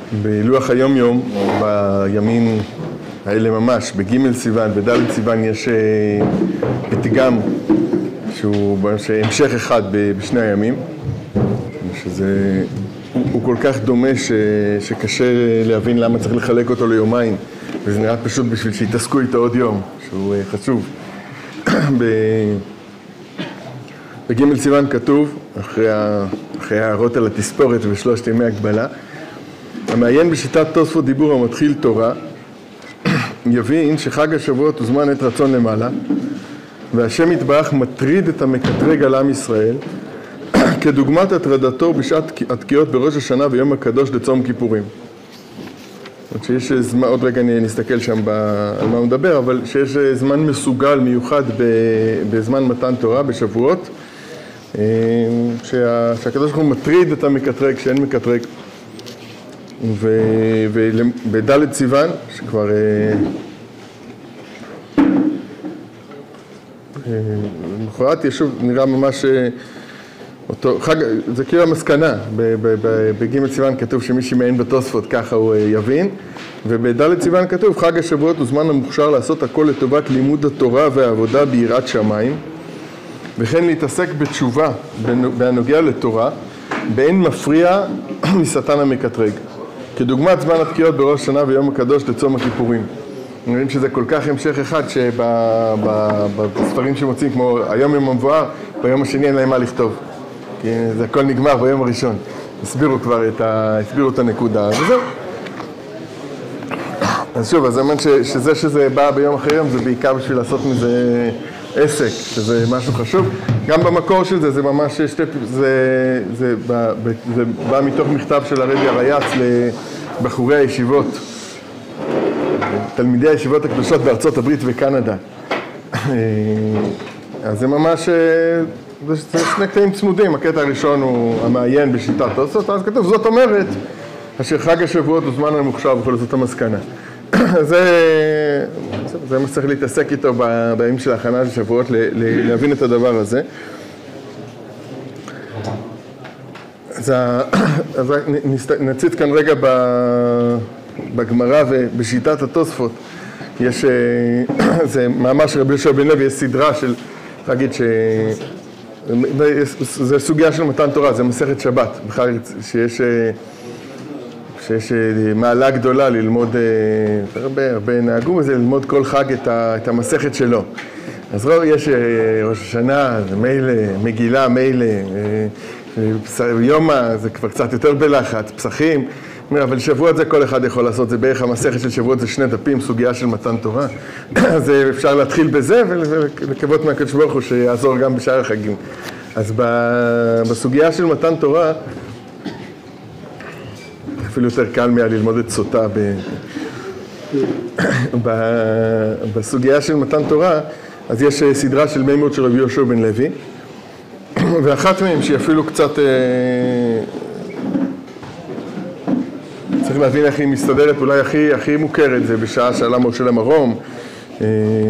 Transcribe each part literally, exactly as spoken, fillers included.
בלוח היום יום, בימים האלה ממש, בג' סיוון, בד' סיוון יש פתגם שהוא המשך אחד בשני הימים, שזה, הוא כל כך דומה ש, שקשה להבין למה צריך לחלק אותו ליומיים, וזה נראה פשוט בשביל שיתעסקו איתו עוד יום, שהוא חשוב. בג' סיוון כתוב, אחרי הערות על התספורת ושלושת ימי הגבלה, המעיין בשיטת תוספות דיבור המתחיל תורה, יבין שחג השבועות הוא זמן עת רצון למעלה, והשם יתברך מטריד את המקטרג על עם ישראל, כדוגמת הטרדתו בשעת התקיעות בראש השנה ויום הקדוש לצום כיפורים. שיש זמן, עוד רגע נסתכל שם על מה הוא מדבר, אבל שיש זמן מסוגל מיוחד בזמן מתן תורה, בשבועות, שה, שהקדוש ברוך הוא מטריד את המקטרג, שאין מקטרג. ובד' סיוון, שכבר למחרת ישוב נראה ממש אותו חג, זה כאילו המסקנה, בג' סיוון כתוב שמי שמעיין בתוספות ככה הוא יבין, ובד' סיוון כתוב חג השבועות הוא זמן המוכשר לעשות הכל לטובת לימוד התורה והעבודה ביראת שמיים, וכן להתעסק בתשובה בנוגע לתורה, באין מפריע משטן המקטרג, כדוגמת זמן התקיעות בראש השנה ויום הקדוש לצום הכיפורים. נראים שזה כל כך המשך אחד שבספרים שמוצאים כמו היום יום המבואר, ביום השני אין להם מה לכתוב, כי זה הכל נגמר ביום הראשון. הסבירו כבר את, ה... הסבירו את הנקודה, וזהו. אז שוב, אז אני אומר שזה שזה בא ביום אחרי יום זה בעיקר בשביל לעשות מזה עסק, שזה משהו חשוב. גם במקור של זה, זה ממש שתי, זה, זה, זה, בא, זה בא מתוך מכתב של הרבי הרייץ לבחורי הישיבות, תלמידי הישיבות הקדושות בארצות הברית וקנדה. אז זה ממש, זה שני קטעים צמודים. הקטע הראשון הוא המעיין בשיטת תוספות, אז כתוב, זאת אומרת, אשר חג השבועות הוא זמן המוכשר בכל זאת המסקנה. זה, זה מה שצריך להתעסק איתו בימים של ההכנה של שבועות, להבין את הדבר הזה. אז, אז נציץ כאן רגע בגמרא ובשיטת התוספות. יש, זה מאמר של רבי יהושע בן לוי, יש סדרה של, להגיד ש... זה סוגיה של מתן תורה, זה מסכת שבת, בכלל שיש... שיש מעלה גדולה ללמוד, הרבה, הרבה נהגו בזה, ללמוד כל חג את, ה, את המסכת שלו. אז רוב, יש ראש השנה, מילא, מגילה, מילא, יומא, זה כבר קצת יותר בלחץ, פסחים, אבל שבועות זה כל אחד יכול לעשות, זה בערך המסכת של שבועות, זה שני דפים, סוגיה של מתן תורה. אז אפשר להתחיל בזה ולקוות מהקדוש ברוך הוא שיעזור גם בשאר החגים. אז בסוגיה של מתן תורה, אפילו יותר קל מה ללמוד את סוטה ב... ב... בסוגיה של מתן תורה, אז יש סדרה של מימות של רבי יהושע בן לוי, ואחת מהם שהיא אפילו קצת... צריך להבין איך היא מסתדרת, אולי הכי, הכי מוכרת, זה בשעה שעלה משה למרום. אז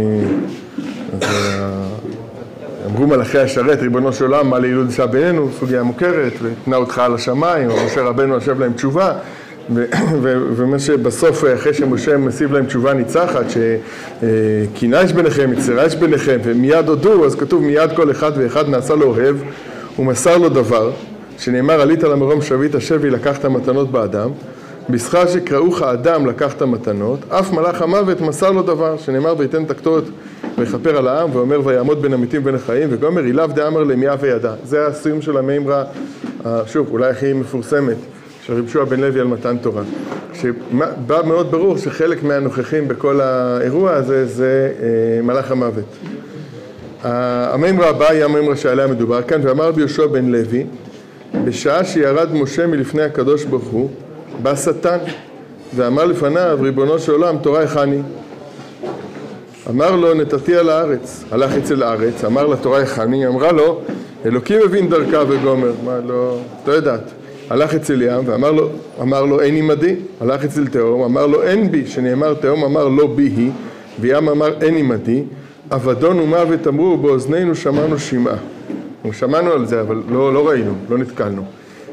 אמרו מלאכי השרת, ריבונו של עולם, מה להילוד אישה בינינו, סוגיה מוכרת, ותנה אותך על השמיים, ומשה רבנו יושב להם תשובה, ומה שבסוף, אחרי שמשה מסיב להם תשובה ניצחת, שכינה יש ביניכם, יצירה יש ביניכם, ומיד הודו, אז כתוב מיד כל אחד ואחד נעשה לו אוהב, ומסר לו דבר, שנאמר עלית למרום שביט השבי לקחת מתנות באדם, בשכר שקראוך אדם לקחת מתנות, אף מלאך המוות מסר לו דבר, שנאמר ויתן את הקטורת ויכפר על העם, ואומר ויעמוד בין המתים ובין החיים, וגומר אילב דאמר למיה וידע. זה הסיום של המימרה, שוב, אולי הכי מפורסמת, של רבי יהושע בן לוי על מתן תורה. שבא מאוד ברור שחלק מהנוכחים בכל האירוע הזה, זה מלאך המוות. המימרה הבאה היא המימרה שעליה מדובר כאן, ואמר רבי יהושע בן לוי, בשעה שירד משה מלפני הקדוש ברוך הוא, בא שטן, ואמר לפניו, ריבונו של עולם, תורה הכני. אמר לו, נתתי על הארץ. הלך אצל הארץ, אמר לה, תורה הכני. אמרה לו, אלוקים מבין דרכה וגומר. מה, לא, לא יודעת. הלך אצל ים, ואמר לו, אמר לו, אין עמדי. הלך אצל תאום, אמר לו, אין בי. שנאמר תאום, אמר לא בי היא. וים אמר, אין עמדי. אבדון ומוות אמרו, באוזנינו שמענו שמעה. שמענו על זה, אבל לא, לא ראינו, לא נתקלנו.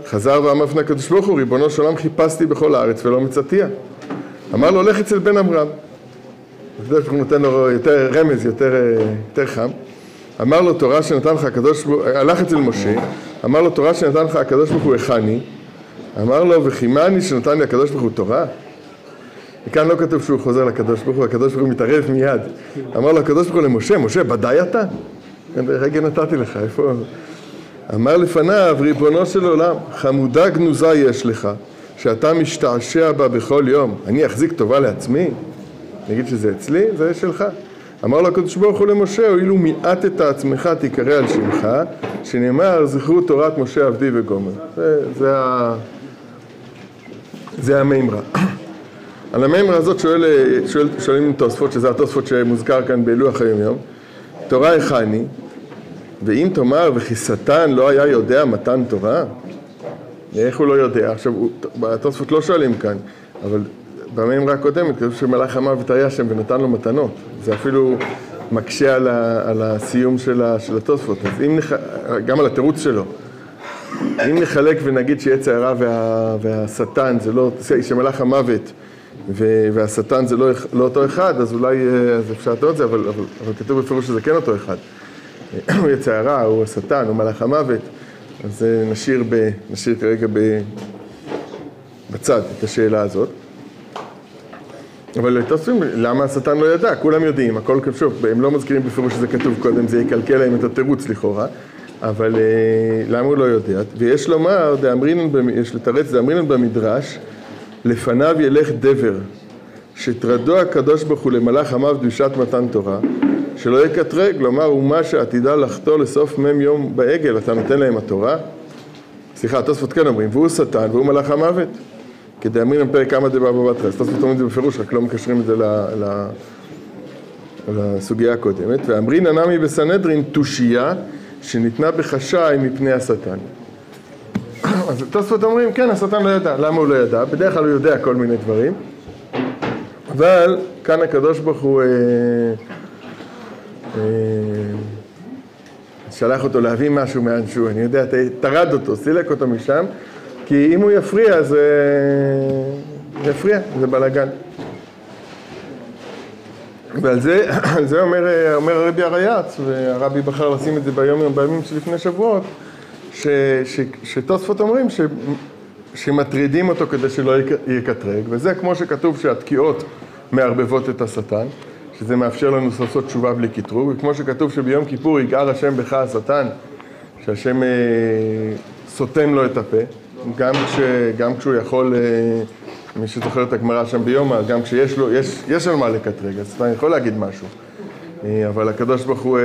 חזר ואמר לפני הקדוש ברוך הוא, ריבונו של עולם חיפשתי בכל הארץ ולא מצאתיה. אמר לו, הולך אצל בן עמרם. הקדוש ברוך הוא נותן לו יותר רמז, יותר, יותר חם. אמר לו, תורה שנתן לך הקדוש ברוך הוא, הלך אצל משה, אמר לו, תורה שנתן לך הקדוש ברוך הוא הכני. אמר לו, וכימני שנתן לי הקדוש ברוך הוא תורה. וכאן לא כתוב שהוא חוזר לקדוש ברוך הוא, הקדוש ברוך הוא מתערב מיד. אמר לו הקדוש ברוך הוא למשה, משה, בדי אתה? רגע נתתי לך, איפה? אמר לפניו, ריבונו של עולם, חמודה גנוזה יש לך, שאתה משתעשע בה בכל יום. אני אחזיק טובה לעצמי? נגיד שזה אצלי, זה שלך. אמר לו הקדוש ברוך הוא למשה, הואילו מיעטת עצמך תיקרא על שמך, שנאמר, זכרו תורת משה עבדי וגומר. זה, זה, ה... זה המימרה. על המימרה הזאת שואל, שואל, שואלים תוספות, שזה התוספות שמוזכר כאן בלוח היום יום. תורה הכני, ואם תאמר וכי שטן לא היה יודע מתן תורה, איך הוא לא יודע? עכשיו, התוספות לא שואלים כאן, אבל במימרה הקודמת, כתוב שמלאך המוות היה שם ונתן לו מתנות. זה אפילו מקשה על, ה, על הסיום של, ה, של התוספות. אז אם נח... גם על התירוץ שלו. אם נחלק ונגיד שיצר הרע וה, והשטן זה לא, שמלאך המוות ו, והשטן זה לא, לא אותו אחד, אז אולי אז אפשר לטעות את זה, אבל, אבל, אבל כתוב בפירוש שזה כן אותו אחד. הוא יצר הרע, הוא השטן, הוא מלאך המוות. אז נשאיר, ב, נשאיר כרגע ב, בצד את השאלה הזאת. אבל תוספים, למה השטן לא ידע? כולם יודעים, הכל שוב, הם לא מזכירים בפירוש שזה כתוב קודם, זה יקלקל להם את התירוץ לכאורה, אבל למה הוא לא יודע? ויש לומר, יש לתרץ, דאמרינן במדרש, לפניו ילך דבר, שתרדו הקדוש ברוך הוא למלאך המוות בשעת מתן תורה, שלא יקטרג, לומר, ומה שעתידה לחתור לסוף מם יום בעגל, אתה נותן להם התורה? סליחה, התוספות כן אומרים, והוא שטן והוא מלאך המוות. כדי אמרינן פרק כמה דבר בבטרס, תוספות אומרים את זה בפירוש, רק לא מקשרים את זה לסוגיה הקודמת. ואמרינן נמי בסנהדרין תושייה שניתנה בחשאי מפני השטן. אז תוספות אומרים, כן, השטן לא ידע. למה הוא לא ידע? בדרך כלל הוא יודע כל מיני דברים. אבל כאן הקדוש ברוך הוא אה, אה, שלח אותו להביא משהו מאנשהו, אני יודע, תרד אותו, סילק אותו משם, כי אם הוא יפריע, זה יפריע, זה בלגן. ועל זה, על זה אומר, אומר הרבי הרייץ, והרבי בחר לשים את זה ביום יום בימים שלפני שבועות, ש, ש, שתוספות אומרים ש, שמטרידים אותו כדי שלא יקטרג, וזה כמו שכתוב שהתקיעות מערבבות את השטן, שזה מאפשר לנו לעשות תשובה בלי קטרוג, וכמו שכתוב שביום כיפור יגער השם בך השטן, שהשם אה, סותם לו את הפה, גם, כש, גם כשהוא יכול, מי שזוכר את הגמרא שם ביומא, גם כשיש לו, יש, יש על מה לקטרג, אז אתה יכול להגיד משהו. אבל הקדוש ברוך הוא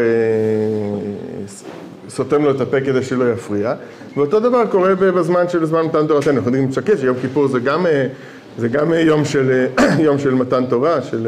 סותם לו את הפה כדי שלא יפריע. ואותו דבר קורה בזמן של זמן מתן תורתנו. אנחנו יודעים לשקש שיום כיפור זה גם, זה גם יום של, יום של מתן תורה, של,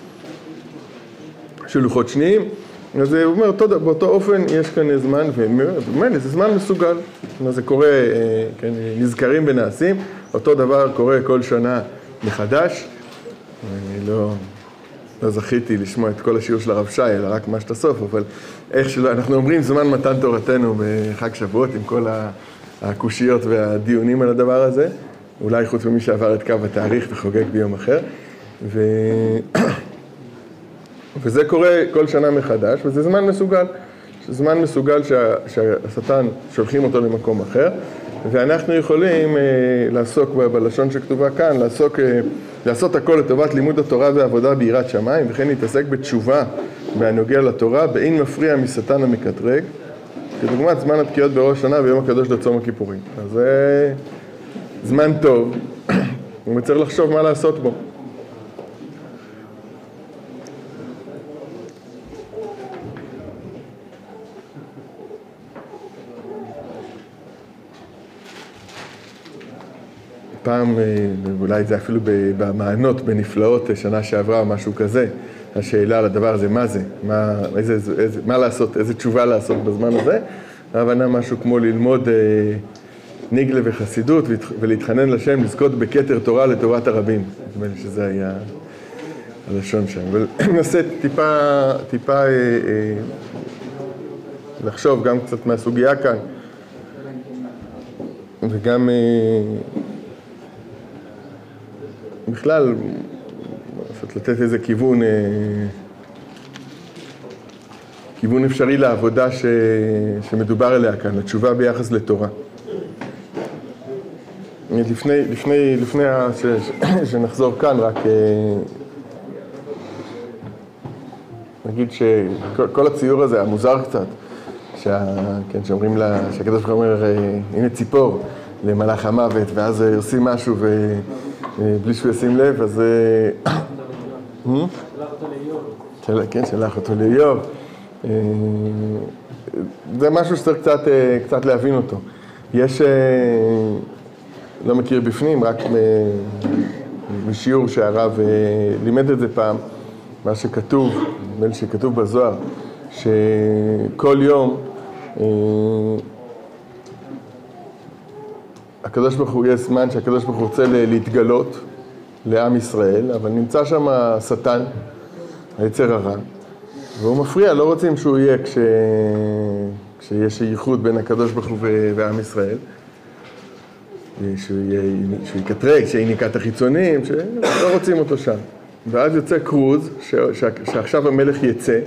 של לוחות שניים. אז הוא אומר, באותו אופן יש כאן זמן, ובאמת, זה זמן מסוגל. זה קורה, כן, נזכרים ונעשים, אותו דבר קורה כל שנה מחדש. אני לא, לא זכיתי לשמוע את כל השיעור של הרב שי, אלא רק מה שתסוף, אבל איך שלא, אנחנו אומרים זמן מתן תורתנו בחג שבועות, עם כל הקושיות והדיונים על הדבר הזה, אולי חוץ ממי שעבר את קו התאריך וחוגג ביום אחר. ו... וזה קורה כל שנה מחדש, וזה זמן מסוגל. זמן מסוגל שה, שהשטן שולחים אותו למקום אחר, ואנחנו יכולים אה, לעסוק ב, בלשון שכתובה כאן, לעסוק, אה, לעשות הכל לטובת לימוד התורה ועבודה ביראת שמיים, וכן להתעסק בתשובה בהנוגע לתורה, באין מפריע משטן המקטרג, כדוגמת זמן התקיעות בראש שנה ביום הקדוש לצום הכיפורים. אז זה זמן טוב, וצריך לחשוב מה לעשות בו. פעם, אולי זה אפילו במענות, בנפלאות שנה שעברה או משהו כזה, השאלה על הדבר הזה, מה זה? מה, איזה, איזה, מה לעשות? איזה תשובה לעשות בזמן הזה? ההבנה משהו כמו ללמוד אה, ניגלה וחסידות ולהתחנן לשם, לזכות בכתר תורה לטובת הרבים. נדמה לי שזה היה הלשון שם. אבל ננסה טיפה, טיפה אה, אה, לחשוב גם קצת מהסוגיה כאן. וגם בכלל, לתת איזה כיוון, כיוון אפשרי לעבודה ש, שמדובר עליה כאן, התשובה ביחס לתורה. לפני, לפני, לפני ש, שנחזור כאן, רק נגיד שכל הציור הזה, המוזר קצת, שה, כן, שאומרים לה, שהקדוש ברוך הוא אומר, הנה ציפור למלאך המוות, ואז עושים משהו ובלי שהוא ישים לב, אז... שלח אותו לאיוב. כן, שלח אותו לאיוב. זה משהו שצריך קצת, קצת להבין אותו. יש, לא מכיר בפנים, רק בשיעור שהרב לימד את זה פעם, מה שכתוב, נדמה לי שכתוב בזוהר, שכל יום הקדוש ברוך הוא, יש זמן שהקדוש ברוך הוא רוצה להתגלות לעם ישראל, אבל נמצא שם השטן, היצר הרע, והוא מפריע, לא רוצים שהוא יהיה כש... כשיש ייחוד בין הקדוש ברוך הוא ועם ישראל, שהוא יקטרג, שיניקת החיצונים, שלא רוצים אותו שם. ואז יוצא קרוז, ש... שעכשיו המלך יצא,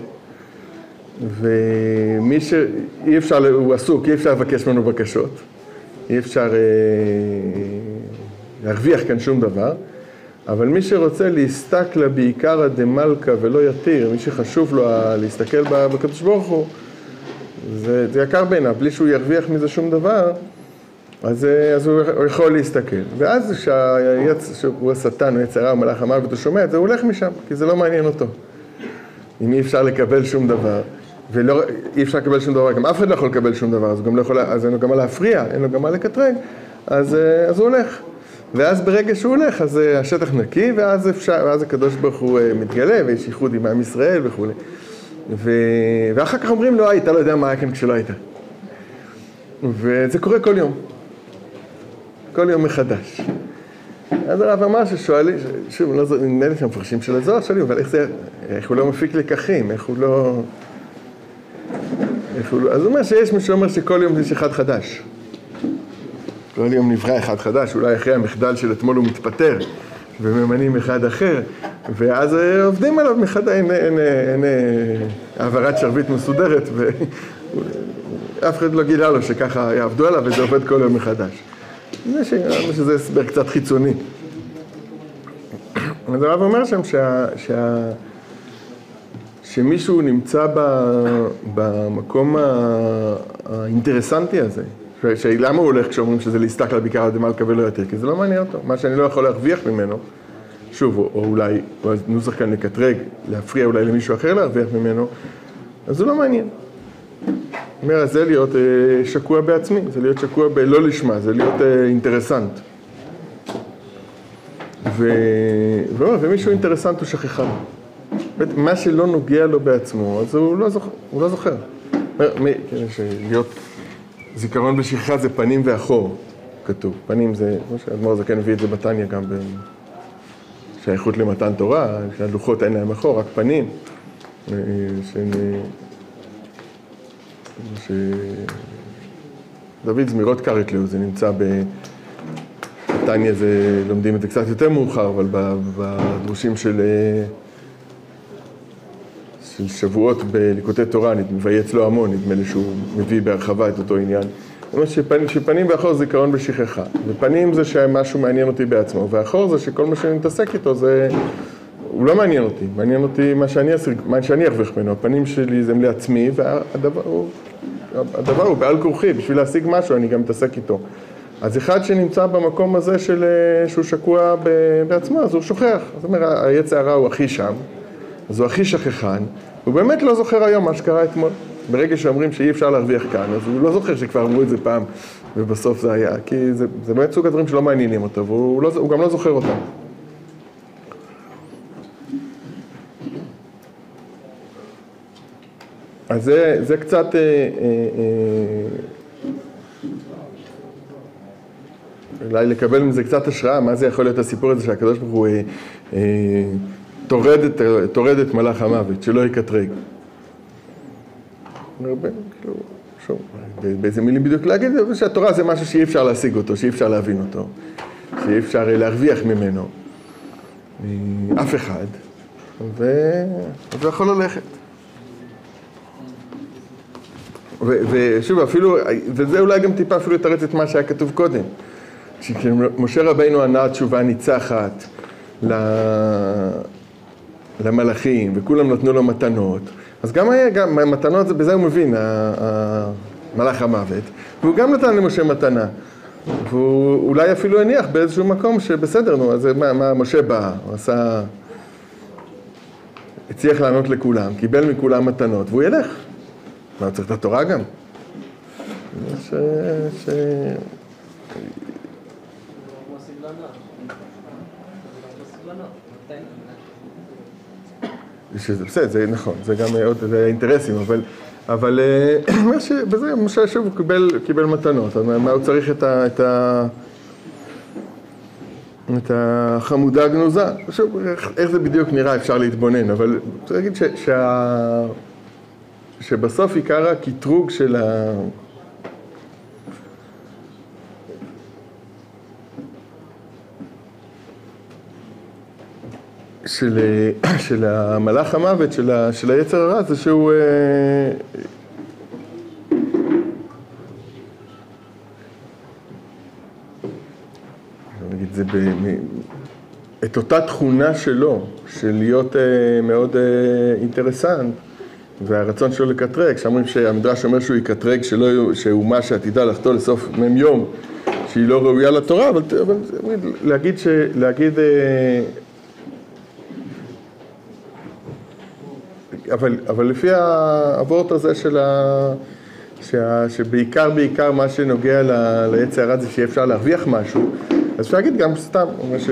ומי ש... אי אפשר, הוא עסוק, אי אפשר לבקש ממנו בקשות, אי אפשר אה... להרוויח כאן שום דבר, אבל מי שרוצה להסתכל בעיקר הדמלכה ולא יתיר, מי שחשוב לו להסתכל בקדוש ברוך הוא, זה, זה יקר בעיניו, בלי שהוא ירוויח מזה שום דבר, אז, אז הוא יכול להסתכל. ואז כשהוא השטן, הוא יצרה, הוא מלאך המוות, הוא שומע את זה, הוא הולך משם, כי זה לא מעניין אותו. אם אי אפשר לקבל שום דבר, ולא, אי אפשר לקבל שום דבר, גם אף אחד לא יכול לקבל שום דבר, אז, גם לא יכול, אז אין לו גם מה להפריע, אין לו גם מה לקטרג, אז, אז הוא הולך. ואז ברגע שהוא הולך, אז השטח נקי, ואז אפשר, ואז הקדוש ברוך הוא מתגלה, ויש ייחוד עם עם ישראל וכו'. ו... ואחר כך אומרים לו, אתה לא יודע מה היה כאן כשלא היית. וזה קורה כל יום. כל יום מחדש. אז הרב אמר ששואלים, שוב, נדמה לי שהמפרשים של הזוהר שואלים, אבל איך זה, איך הוא לא מפיק לקחים, איך הוא לא... איך הוא לא... אז הוא אומר שיש מי שאומר שכל יום יש אחד חדש. כל יום נברא אחד חדש, אולי אחרי המחדל של אתמול הוא מתפטר, וממנים אחד אחר, ואז עובדים עליו מחדש, אין, אין, אין, אין העברת שרביט מסודרת, ואף אחד לא גילה לו שככה יעבדו עליו, וזה עובד כל יום מחדש. זה שזה הסבר קצת חיצוני. אז הרב אומר שם שה, שה, שמישהו נמצא במקום האינטרסנטי הזה, שלמה הוא הולך כשאומרים שזה להסתכל על בעיקר הדמלכה ולא יותר? כי זה לא מעניין אותו. מה שאני לא יכול להרוויח ממנו, שוב, או, או אולי, או נוסח כאן לקטרג, להפריע אולי למישהו אחר להרוויח ממנו, אז זה לא מעניין. אומר, אז זה להיות אה, שקוע בעצמי, זה להיות שקוע בלא לשמה, זה להיות אה, אינטרסנט. ו... ומישהו אינטרסנט הוא שכחה. מה שלא נוגע לו בעצמו, אז הוא לא זוכר. הוא לא זוכר. להיות... זיכרון בשכחה זה פנים ואחור, כתוב. פנים זה, כמו שאדמו"ר זקן הביא את זה בתניא גם בשייכות למתן תורה, שהלוחות אין להם אחור, רק פנים. ש... דוד זמירות קראת לו, זה נמצא בתניא, זה לומדים את זה קצת יותר מאוחר, אבל בדרושים של... של שבועות בליקוטי תורה, מביא אצלו המון, נדמה לי שהוא מביא בהרחבה את אותו עניין. זאת אומרת שפנים, שפנים ואחור זה זיכרון בשכחה, ופנים זה שמשהו מעניין אותי בעצמו, ואחור זה שכל מה שאני מתעסק איתו זה, הוא לא מעניין אותי, מעניין אותי מה שאני, מה שאני ארוויח ממנו, הפנים שלי זה לעצמי, והדבר הוא, הדבר הוא בעל כורחי, בשביל להשיג משהו אני גם מתעסק איתו. אז אחד שנמצא במקום הזה של, שהוא שקוע בעצמו, אז הוא שוכח, זאת אומרת, היצר הרע הוא הכי שם, אז הוא הכי שכחן, הוא באמת לא זוכר היום מה שקרה אתמול. ברגע שאומרים שאי אפשר להרוויח כאן, אז הוא לא זוכר שכבר אמרו את זה פעם, ובסוף זה היה, כי זה, זה באמת סוג הדברים שלא מעניינים אותו, והוא לא, הוא גם לא זוכר אותם. אז זה, זה קצת... אה, אה, אולי לקבל מזה קצת השראה, מה זה יכול להיות הסיפור הזה שהקדוש ברוך הוא... אה, אה, תורד את, תורד את מלאך המוות, שלא יקטרג. שוב, באיזה מילים בדיוק להגיד, שהתורה זה משהו שאי אפשר להשיג אותו, שאי אפשר להבין אותו, שאי אפשר להרוויח ממנו, אף אחד, וזה יכול ללכת. ושוב, אפילו, וזה אולי גם טיפה אפילו יתרץ את מה שהיה כתוב קודם, כשמשה רבינו ענה תשובה ניצחת למלאכים, וכולם נתנו לו מתנות, אז גם היה, גם מתנות, בזה הוא מבין, מלאך המוות, והוא גם נתן למשה מתנה, והוא אולי אפילו הניח באיזשהו מקום שבסדר, נו, אז מה, מה משה בא, הוא עשה, הצליח לענות לכולם, קיבל מכולם מתנות, והוא ילך. מה, הוא צריך את התורה גם? ש... ש... שזה בסדר, זה נכון, זה גם עוד אינטרסים, אבל, אבל בזה, משה שוב הוא קיבל, קיבל מתנות, אז מה הוא צריך את ה, את ה, את החמודה הגנוזה? שוב, איך, איך זה בדיוק נראה, אפשר להתבונן, אבל צריך להגיד ש, שה, שבסוף עיקר הקטרוג של ה... של, של המלאך המוות, של, ה, של היצר הרע, זה שהוא... נגיד, זה ב, את אותה תכונה שלו, של להיות מאוד אינטרסנט, והרצון שלו לקטרג, שאומרים שהמדרש אומר שהוא יקטרג, שלא, שאומה שעתידה לחטוא לסוף מם יום, שהיא לא ראויה לתורה, אבל, אבל להגיד, ש, להגיד אבל, אבל לפי העבורת הזה של ה... שה... שבעיקר, בעיקר מה שנוגע ל... ליצר הרע זה שאפשר להרוויח משהו, אז אפשר להגיד גם סתם, ש...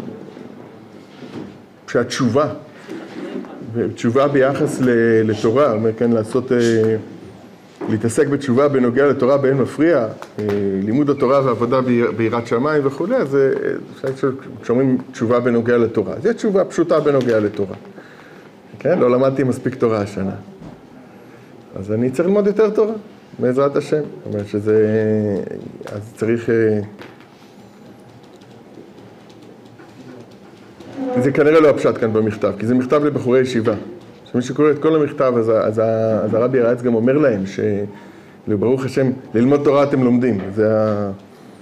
שהתשובה, תשובה ביחס לתורה, אומר כאן לעשות, להתעסק בתשובה בנוגע לתורה באין מפריע, לימוד התורה ועבודה ביראת שמיים וכו', אז כשאומרים תשובה בנוגע לתורה, זו תשובה פשוטה בנוגע לתורה. כן? לא למדתי מספיק תורה השנה. אז אני צריך ללמוד יותר תורה, בעזרת השם. זאת אומרת שזה, אז צריך, זה כנראה לא הפשט כאן במכתב, כי זה מכתב לבחורי ישיבה. שמי שקורא את כל המכתב, אז, אז, אז הרבי הרייץ גם אומר להם שלברוך השם, ללמוד תורה אתם לומדים. זה ה...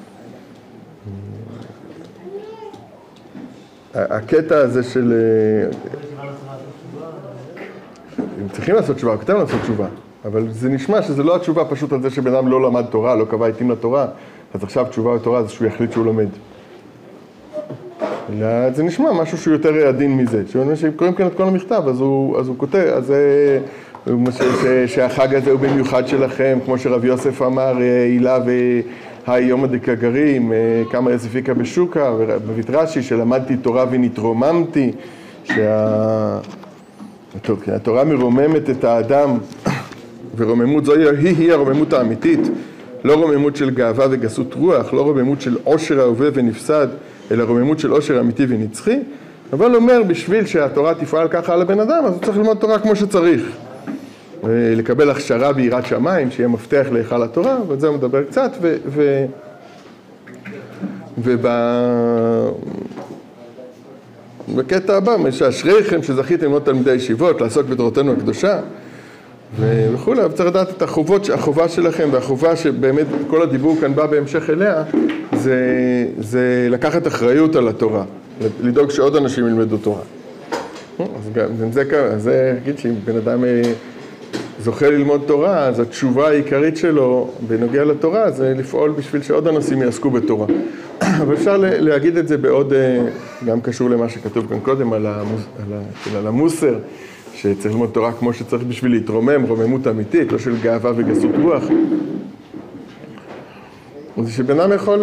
הקטע הזה של... הם צריכים לעשות תשובה, כתב לעשות תשובה, אבל זה נשמע שזה לא התשובה פשוט על זה שבן אדם לא למד תורה, לא קבע עיתים לתורה, אז עכשיו תשובה לתורה זה שהוא יחליט שהוא לומד. אלא זה נשמע משהו שהוא יותר עדין מזה, שקוראים כאן את כל המכתב, אז הוא, אז הוא כותב, אז זה, שהחג הזה הוא במיוחד שלכם, כמו שרב יוסף אמר, הילה והיום הדקגרים, כמה יספיקה בשוקה, ובבית רש"י, שלמדתי תורה ונתרוממתי, שה... התורה מרוממת את האדם, ורוממות זו היא, היא הרוממות האמיתית, לא רוממות של גאווה וגסות רוח, לא רוממות של עושר ההווה ונפסד, אלא רוממות של עושר אמיתי ונצחי. אבל אומר, בשביל שהתורה תפעל ככה על הבן אדם, אז הוא צריך ללמוד תורה כמו שצריך. לקבל הכשרה ביראת שמיים, שיהיה מפתח להיכל התורה, ועל זה הוא מדבר קצת, ו... ו... וב... בקטע הבא, שאשריכם שזכיתם ללמוד תלמידי ישיבות, לעסוק בתורתנו הקדושה וכו', אבל צריך לדעת את החובות, החובה שלכם, והחובה שבאמת כל הדיבור כאן בא בהמשך אליה, זה, זה לקחת אחריות על התורה, לדאוג שעוד אנשים ילמדו תורה. אז גם, זה, זה אגיד שאם בן אדם זוכה ללמוד תורה, אז התשובה העיקרית שלו בנוגע לתורה זה לפעול בשביל שעוד אנשים יעסקו בתורה. אבל אפשר להגיד את זה בעוד, גם קשור למה שכתוב כאן קודם על, המוס, על, ה, על המוסר, שצריך ללמוד תורה כמו שצריך בשביל להתרומם, רוממות אמיתית, לא של גאווה וגסות רוח. זה שבן אדם יכול...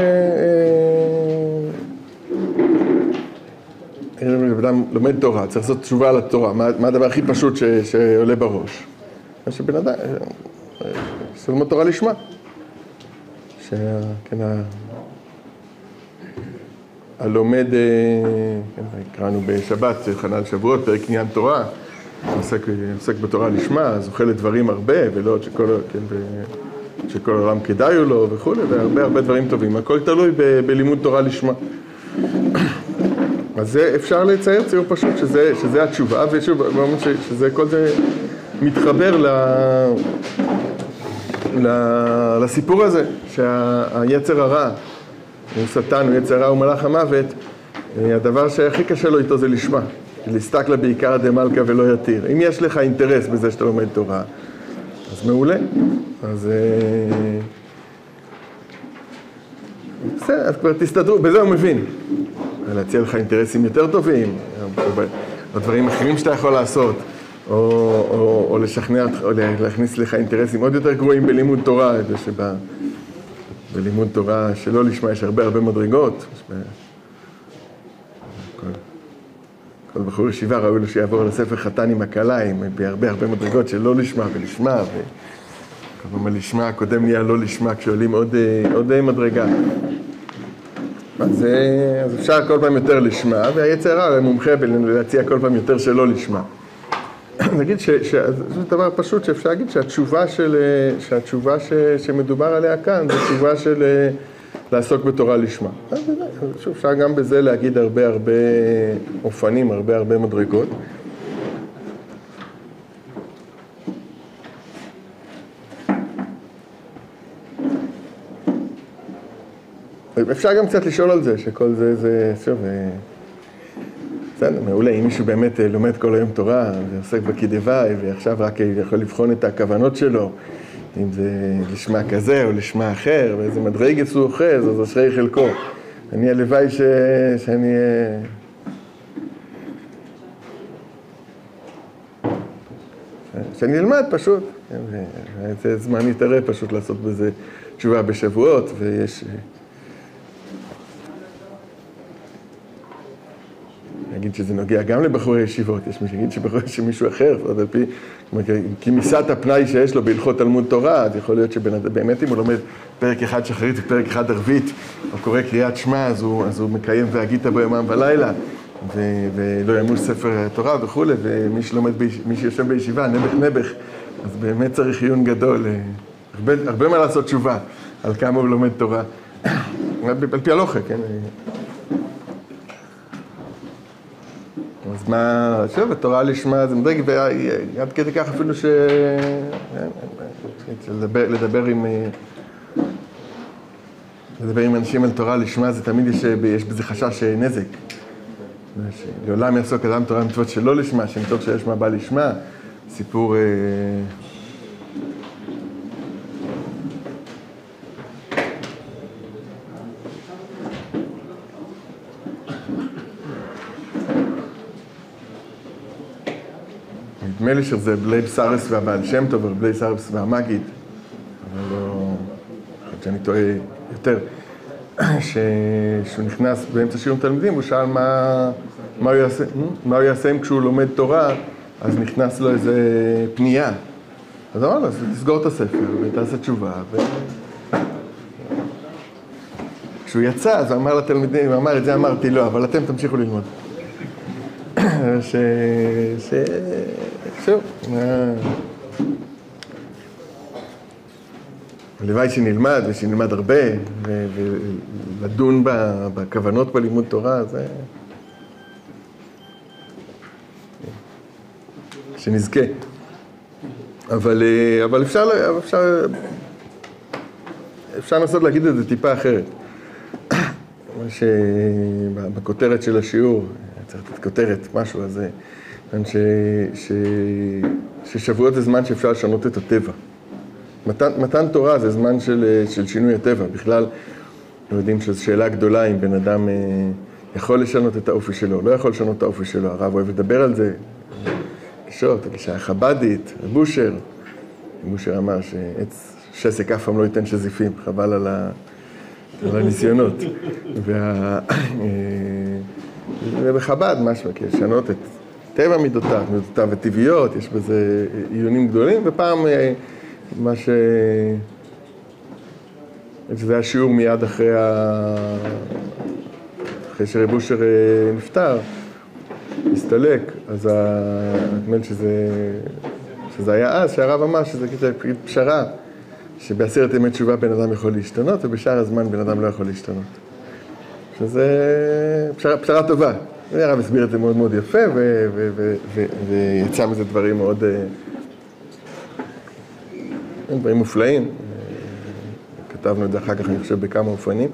בן אדם לומד תורה, צריך לעשות תשובה על התורה, מה, מה הדבר הכי פשוט ש, שעולה בראש? שבן אדם, צריך ללמוד תורה לשמה. שכן, הלומד, כן, קראנו בשבת, חנן שבועות, פרק עניין תורה, עוסק, עוסק בתורה לשמה, זוכה לדברים הרבה, ולא שכל, כן, שכל העולם כדאי לו וכו', והרבה הרבה דברים טובים. הכל תלוי ב, בלימוד תורה לשמה. אז זה אפשר לצייר ציור פשוט, שזה, שזה התשובה, ושוב, שזה כל זה מתחבר ל, ל, לסיפור הזה, שהיצר הרע, הוא שטן, הוא יצר הרע, הוא מלאך המוות, הדבר שהכי קשה לו איתו זה לשמה. להסתכל בעיקר דמלכה ולא יתיר. אם יש לך אינטרס בזה שאתה לומד תורה, אז מעולה. אז בסדר, אז כבר תסתדרו, בזה הוא מבין. להציע לך אינטרסים יותר טובים, או דברים אחרים שאתה יכול לעשות, או, או, או לשכנע, או להכניס לך אינטרסים עוד יותר גרועים בלימוד תורה, זה שבה, בלימוד תורה שלא לשמה יש הרבה הרבה מדרגות. כל בחור ישיבה ראוי לו שיעבור לספר חתן עם הקליים, בהרבה הרבה מדרגות של לא לשמה ולשמה, וכמובן לשמה הקודם נהיה לא לשמה כשעולים עוד, עוד מדרגה. אז, אז אפשר כל פעם יותר לשמה, והיצר הרע מומחה להציע כל פעם יותר שלא לשמה. נגיד שזה דבר פשוט שאפשר להגיד שהתשובה, של, שהתשובה ש, שמדובר עליה כאן זה תשובה של לעסוק בתורה לשמה. אפשר גם בזה להגיד הרבה הרבה אופנים, הרבה הרבה מדרגות. אפשר גם קצת לשאול על זה, שכל זה, זה, שוב, בסדר, מעולה, אם מישהו באמת לומד כל היום תורה ועוסק בכתיבה ועכשיו רק יכול לבחון את הכוונות שלו, אם זה לשמה כזה או לשמה אחר, ואיזה מדרגת הוא אוחז, אז אשרי חלקו. אני הלוואי ש... שאני... שאני אלמד פשוט. זה זמן יתערב פשוט לעשות בזה תשובה בשבועות, ויש... נגיד שזה נוגע גם לבחורי ישיבות, יש מי שיגיד שבחורי שמישהו אחר, ועוד על פי, כי מיסת הפנאי שיש לו בהלכות תלמוד תורה, אז יכול להיות שבאמת אם הוא לומד פרק אחד שחרית ופרק אחד ערבית, או קורא קריאת שמע, אז הוא, אז הוא מקיים והגית בו יומם ולילה, ו, ולא ימוש ספר תורה וכו', ומי שלומד, מי שיושב בישיבה, נבך נבך, אז באמת צריך עיון גדול, הרבה, הרבה מה לעשות תשובה על כמה הוא לומד תורה, על פי הלוכה, כן? אז מה, שוב, התורה לשמה זה מדרג, ועד כדי כך אפילו ש... לדבר, לדבר עם... לדבר עם אנשים על תורה לשמה, זה תמיד יש, יש בזה חשש נזק. לעולם יעסוק אדם תורה מצוות שלא לשמה, שמתוך שיש מה בא לשמה, סיפור... נדמה לי שזה בלי סרס והבעל שם טוב, או בלי סרס והמגיד, אבל לא... שאני טועה יותר, שהוא נכנס באמצע שיעור תלמידים, הוא שאל מה, מה, הוא יעשה, מה הוא יעשה אם כשהוא לומד תורה, אז נכנס לו איזה פנייה. אז אמר לו, אז תסגור את הספר ותעשה תשובה. ו... כשהוא יצא, אז הוא אמר לתלמידים, הוא אמר את זה אמרתי לו, אבל אתם תמשיכו ללמוד. ש... ש... שוב, הלוואי שנלמד ושנלמד הרבה, ולדון בכוונות בלימוד תורה, זה... שנזכה. אבל, אבל אפשר, אפשר, אפשר לנסות להגיד את זה טיפה אחרת. שבכותרת של השיעור, צריך לתת כותרת, משהו הזה, ש, ש, ששבועות זה זמן שאפשר לשנות את הטבע. מתן, מתן תורה זה זמן של, של שינוי הטבע. בכלל, אנחנו יודעים שזו שאלה גדולה אם בן אדם יכול לשנות את האופי שלו, לא יכול לשנות את האופי שלו. הרב אוהב לדבר על זה. גישות, הגישה החבדית, הבושר. הבושר אמר שעץ שסק אף פעם לא ייתן שזיפים, חבל על, ה, על הניסיונות. וה... ובחב"ד משהו, כי לשנות את טבע מידותיו, מידותיו הטבעיות, יש בזה עיונים גדולים, ופעם מה ש... זה היה שיעור מיד אחרי, ה... אחרי שרב אושר נפטר, הסתלק, אז נדמה לי שזה, שזה היה אז, שהרב אמר שזה פשרה, שבעשרת ימי תשובה בן אדם יכול להשתנות, ובשאר הזמן בן אדם לא יכול להשתנות. שזה פשרה, פשרה טובה. הרב הסביר את זה מאוד מאוד יפה, ו- ו- ו- ו- ויצא מזה דברים מאוד... דברים מופלאים. כתבנו את זה אחר כך, אני חושב, בכמה אופנים.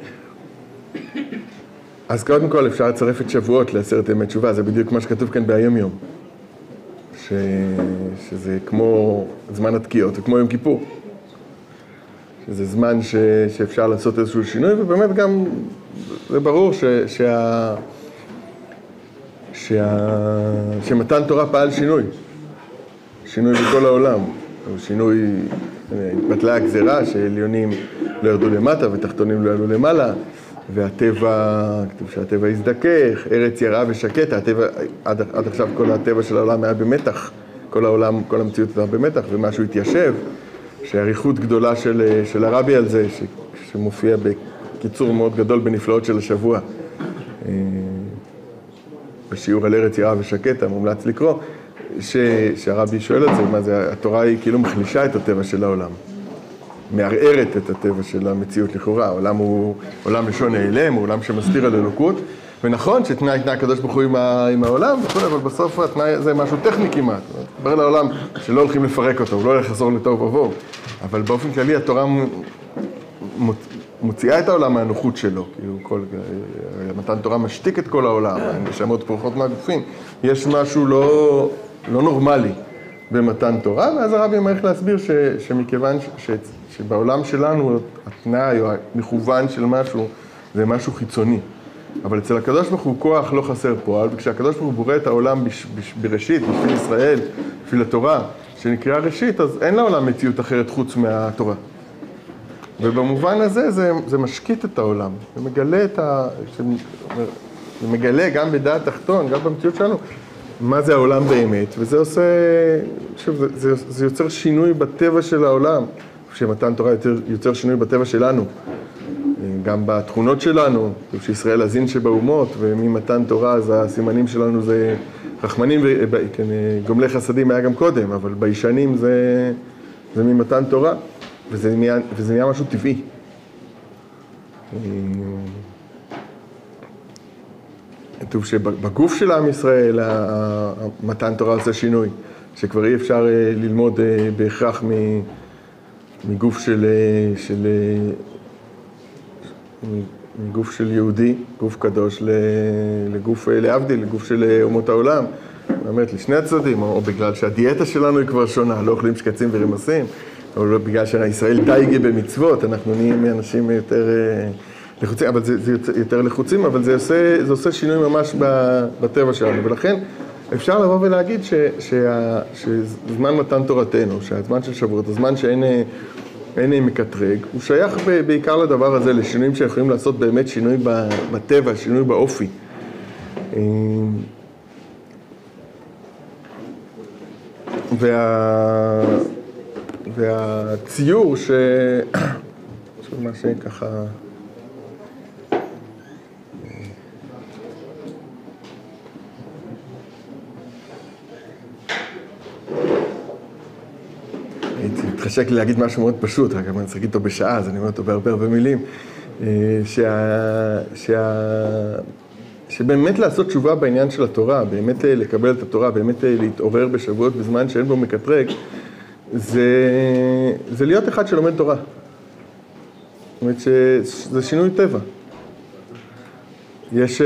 אז קודם כל אפשר לצרף את שבועות לעשרת ימי תשובה, זה בדיוק מה שכתוב כאן ביום יום. ש... שזה כמו זמן התקיעות, זה כמו יום כיפור. שזה זמן ש... שאפשר לעשות איזשהו שינוי, ובאמת גם זה ברור ש... שה... שה... שמתן תורה פעל שינוי. שינוי בכל העולם. שינוי, התבטלה הגזירה שעליונים לא ירדו למטה ותחתונים לא יעלו למעלה. והטבע, כתוב שהטבע הזדכך, ארץ יראה ושקטה, הטבע, עד, עד עכשיו כל הטבע של העולם היה במתח, כל העולם, כל המציאות הייתה במתח, ומשהו התיישב, שהאריכות גדולה של, של הרבי על זה, ש, שמופיע בקיצור מאוד גדול בנפלאות של השבוע, בשיעור על ארץ יראה ושקטה, מומלץ לקרוא, ש, שהרבי שואל את זה, מה זה, התורה היא כאילו מחלישה את הטבע של העולם. מערערת את הטבע של המציאות לכאורה, העולם הוא עולם לשון נעלם, הוא עולם שמסתיר על אלוקות, ונכון שתנאי תנאי הקדוש ברוך הוא עם, עם העולם, אבל בסוף התנאי זה משהו טכני כמעט, דבר לעולם שלא הולכים לפרק אותו, הוא לא הולך לחזור לתוהו ובוהו, אבל באופן כללי התורה מוציאה את העולם מהנוחות שלו, כאילו כל, מתן תורה משתיק את כל העולם, הנשמות פורחות מהגופים, יש משהו לא, לא נורמלי במתן תורה, ואז הרבי מעריך להסביר ש, שמכיוון ש, ש, שבעולם שלנו התנאי או המכוון של משהו זה משהו חיצוני. אבל אצל הקדוש ברוך הוא כוח לא חסר פועל, וכשהקדוש ברוך הוא בורא את העולם בש, בש, בראשית, בשביל ישראל, בשביל התורה, שנקרא ראשית, אז אין לעולם מציאות אחרת חוץ מהתורה. ובמובן הזה זה, זה משקיט את העולם, זה מגלה את ה... זה מגלה גם בדעת תחתון, גם במציאות שלנו, מה זה העולם באמת, וזה עושה, שוב, זה, זה, זה יוצר שינוי בטבע של העולם, שמתן תורה יוצר, יוצר שינוי בטבע שלנו, גם בתכונות שלנו, שישראל הזין שבאומות, וממתן תורה, אז הסימנים שלנו זה רחמנים, וכן, גומלי חסדים היה גם קודם, אבל בישנים זה, זה ממתן תורה, וזה נהיה, וזה נהיה משהו טבעי. כתוב שבגוף של עם ישראל, מתן תורה עושה שינוי, שכבר אי אפשר ללמוד בהכרח מגוף של, של, מגוף של יהודי, גוף קדוש, לגוף להבדיל, לגוף של אומות העולם. באמת, לשני הצדדים, או בגלל שהדיאטה שלנו היא כבר שונה, לא אוכלים שקצים ורמסים, או לא בגלל שישראל דייגה במצוות, אנחנו נהיים אנשים יותר לחוצים, אבל זה, זה יותר לחוצים, אבל זה עושה, זה עושה שינוי ממש בטבע שלנו, ולכן אפשר לבוא ולהגיד ש, שה, שזמן מתן תורתנו, שהזמן של שבועות, הזמן שאין אין מקטרג, הוא שייך בעיקר לדבר הזה, לשינויים שיכולים לעשות באמת שינוי בטבע, שינוי באופי. וה... והציור ש... מה שככה... התחשק לי להגיד משהו מאוד פשוט, רק אני צריך להגיד אותו בשעה, אז אני אומר אותו בהרבה הרבה מילים, שה... שה... שבאמת לעשות תשובה בעניין של התורה, באמת לקבל את התורה, באמת להתעורר בשבועות בזמן שאין בו מקטרג, זה, זה להיות אחד שלומד תורה. זאת אומרת שזה שינוי טבע. יש...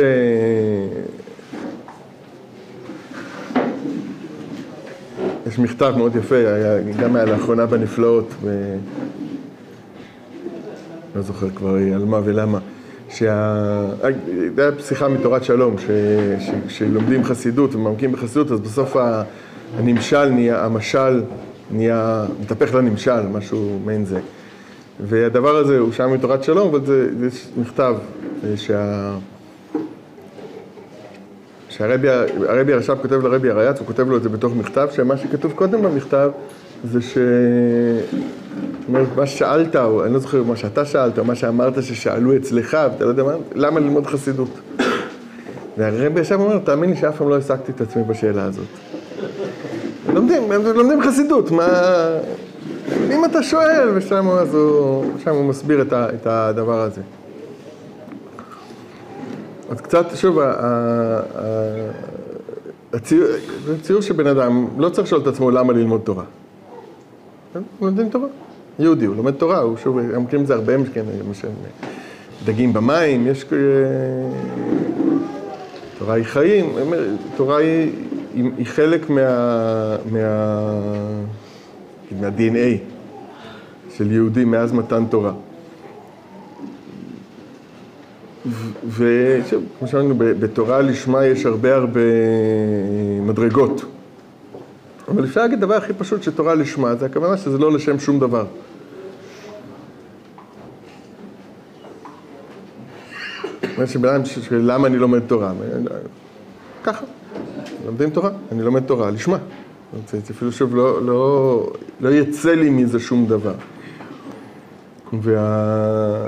יש מכתב מאוד יפה, גם היה לאחרונה בנפלאות, ו... לא זוכר כבר על מה ולמה, שה... זה היה שיחה מתורת שלום, ש... ש... שלומדים חסידות ומעמקים בחסידות, אז בסוף הנמשל נהיה, המשל נהיה, מתהפך לנמשל, משהו מעין זה. והדבר הזה הוא שם מתורת שלום, אבל זה, זה מכתב שה... שהרבי, הרבי הרש"ב כותב לרבי הריי"צ, הוא כותב לו את זה בתוך מכתב, שמה שכתוב קודם במכתב זה ש... מה ששאלת, או אני לא זוכר מה שאתה שאלת, או מה שאמרת ששאלו אצלך, ואתה לא יודע מה, למה ללמוד חסידות? והרבי ישב אומר, תאמין לי שאף פעם לא השגתי את עצמי בשאלה הזאת. לומדים, לומדים חסידות, מה... אם אתה שואל, ושם הוא, הוא מסביר את, ה, את הדבר הזה. אז קצת, שוב, הציור, הציור שבן אדם לא צריך לשאול את עצמו למה ללמוד תורה. הוא לומדים תורה. יהודי, הוא לומד תורה, הוא שוב, הם מכירים את זה הרבה, כן, למשל, דגים במים, יש... תורה היא חיים, תורה היא, היא חלק מה... מה... מה-די אן איי של יהודי מאז מתן תורה. ושוב, כמו שאמרנו, בתורה לשמה יש הרבה הרבה מדרגות. אבל אפשר להגיד דבר הכי פשוט שתורה לשמה, זה הכוונה שזה לא לשם שום דבר. אומר שבאדם, למה אני לומד תורה? ככה, לומדים תורה, אני לומד תורה לשמה. זה אפילו שוב לא, לא, לא יצא לי מזה שום דבר. וה...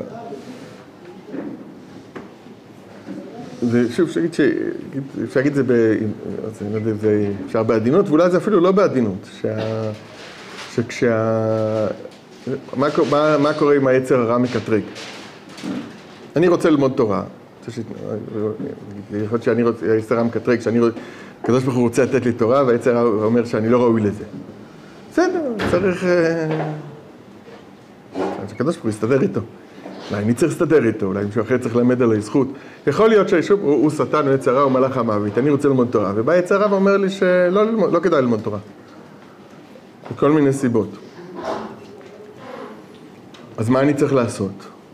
ושוב, אפשר להגיד ש... אפשר להגיד את זה ב... זה אפשר בעדינות, ואולי זה אפילו לא בעדינות. שה... שכשה... מה, מה, מה קורה אם היצר הרע מקטרג? אני רוצה ללמוד תורה. יכול להיות שאני רוצה, היצר הרע מקטרג, שאני רוצה... הקדוש ברוך הוא רוצה לתת לי תורה, והיצר הרע אומר שאני לא ראוי לזה. בסדר, צריך... הקדוש ברוך הוא יסתדר איתו. אולי אני צריך להסתדר איתו, אולי מישהו אחר צריך ללמד עליי זכות. יכול להיות ששוב, הוא, הוא שטן, הוא יצר הרע, הוא מלאך המוות, אני רוצה ללמוד תורה. ובא יצר הרע ואומר לי שלא ללמוד, לא כדאי ללמוד תורה. מכל מיני סיבות. אז מה אני צריך לעשות?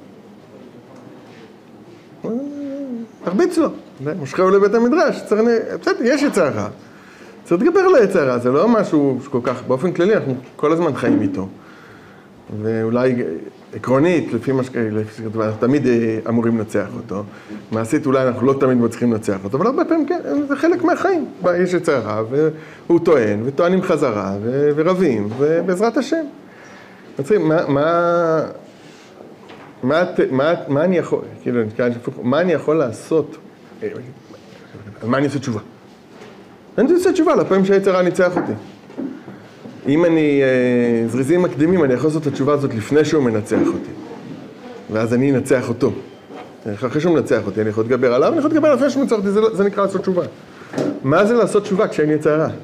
תרביץ לו. מושכהו לבית המדרש. צריך... בסדר, יש יצר הרע. צריך לדבר על היצר הרע, זה לא משהו שכל כך, באופן כללי, אנחנו כל הזמן חיים איתו. ואולי עקרונית, לפי מה שכאלה, אנחנו תמיד אמורים לנצח אותו. מעשית אולי אנחנו לא תמיד מצליחים לנצח אותו, אבל הרבה פעמים כן, זה חלק מהחיים. יש יצר הרע, והוא טוען, וטוענים חזרה, ורבים, ובעזרת השם. מה, מה, מה, מה, מה אני יכול, כאילו, מה אני יכול לעשות? על מה אני עושה תשובה? אני עושה תשובה לפעמים שהיצר הרע ניצח אותי. אם אני אה, זריזים מקדימים, אני יכול לעשות את התשובה הזאת לפני שהוא מנצח אותי. ואז אני אנצח אותו. אחרי שהוא מנצח אותי, אני יכול להתגבר עליו, אני יכול להתגבר לפני שהוא מנצח אותי, זה, זה נקרא לעשות תשובה. מה זה לעשות תשובה כשאין יצר הרע?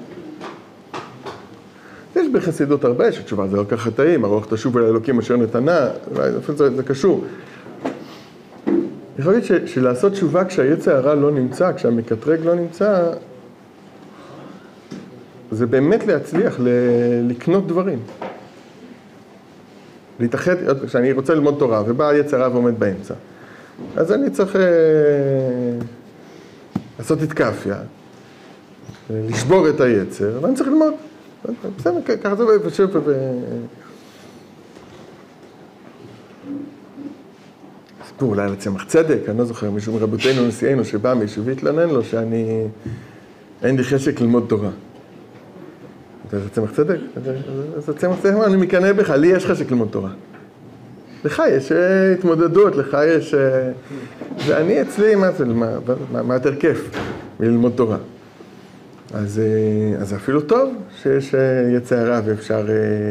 יש בחסידות הרבה שתשובה, זה לא כך חטאים, הרוח תשוב אל האלוקים אשר נתנה, זה, זה קשור. יכול להיות ש, שלעשות תשובה כשהיצר הרע לא נמצא, כשהמקטרג לא נמצא, זה באמת להצליח ל- לקנות דברים. להתאחד, כשאני רוצה ללמוד תורה, ובא היצר הרע ועומד באמצע. אז אני צריך אה, לעשות התקפיה, לשבור את היצר, ואני צריך ללמוד. בסדר, ככה זה ושוב ו... סיפור אולי לצמח צדק, אני לא זוכר, מישהו מרבותינו נשיאנו שבא מישהו והתלנן לו שאני... אין לי חשק ללמוד תורה. זה צמח צדק? זה צמח צדק, אני מקנא בך, לי יש חשק ללמוד תורה. לך יש התמודדות, לך יש... ואני אצלי, מה זה, מה, מה יותר כיף מללמוד תורה? אז, אז אפילו טוב שיש יצר הרע ואפשר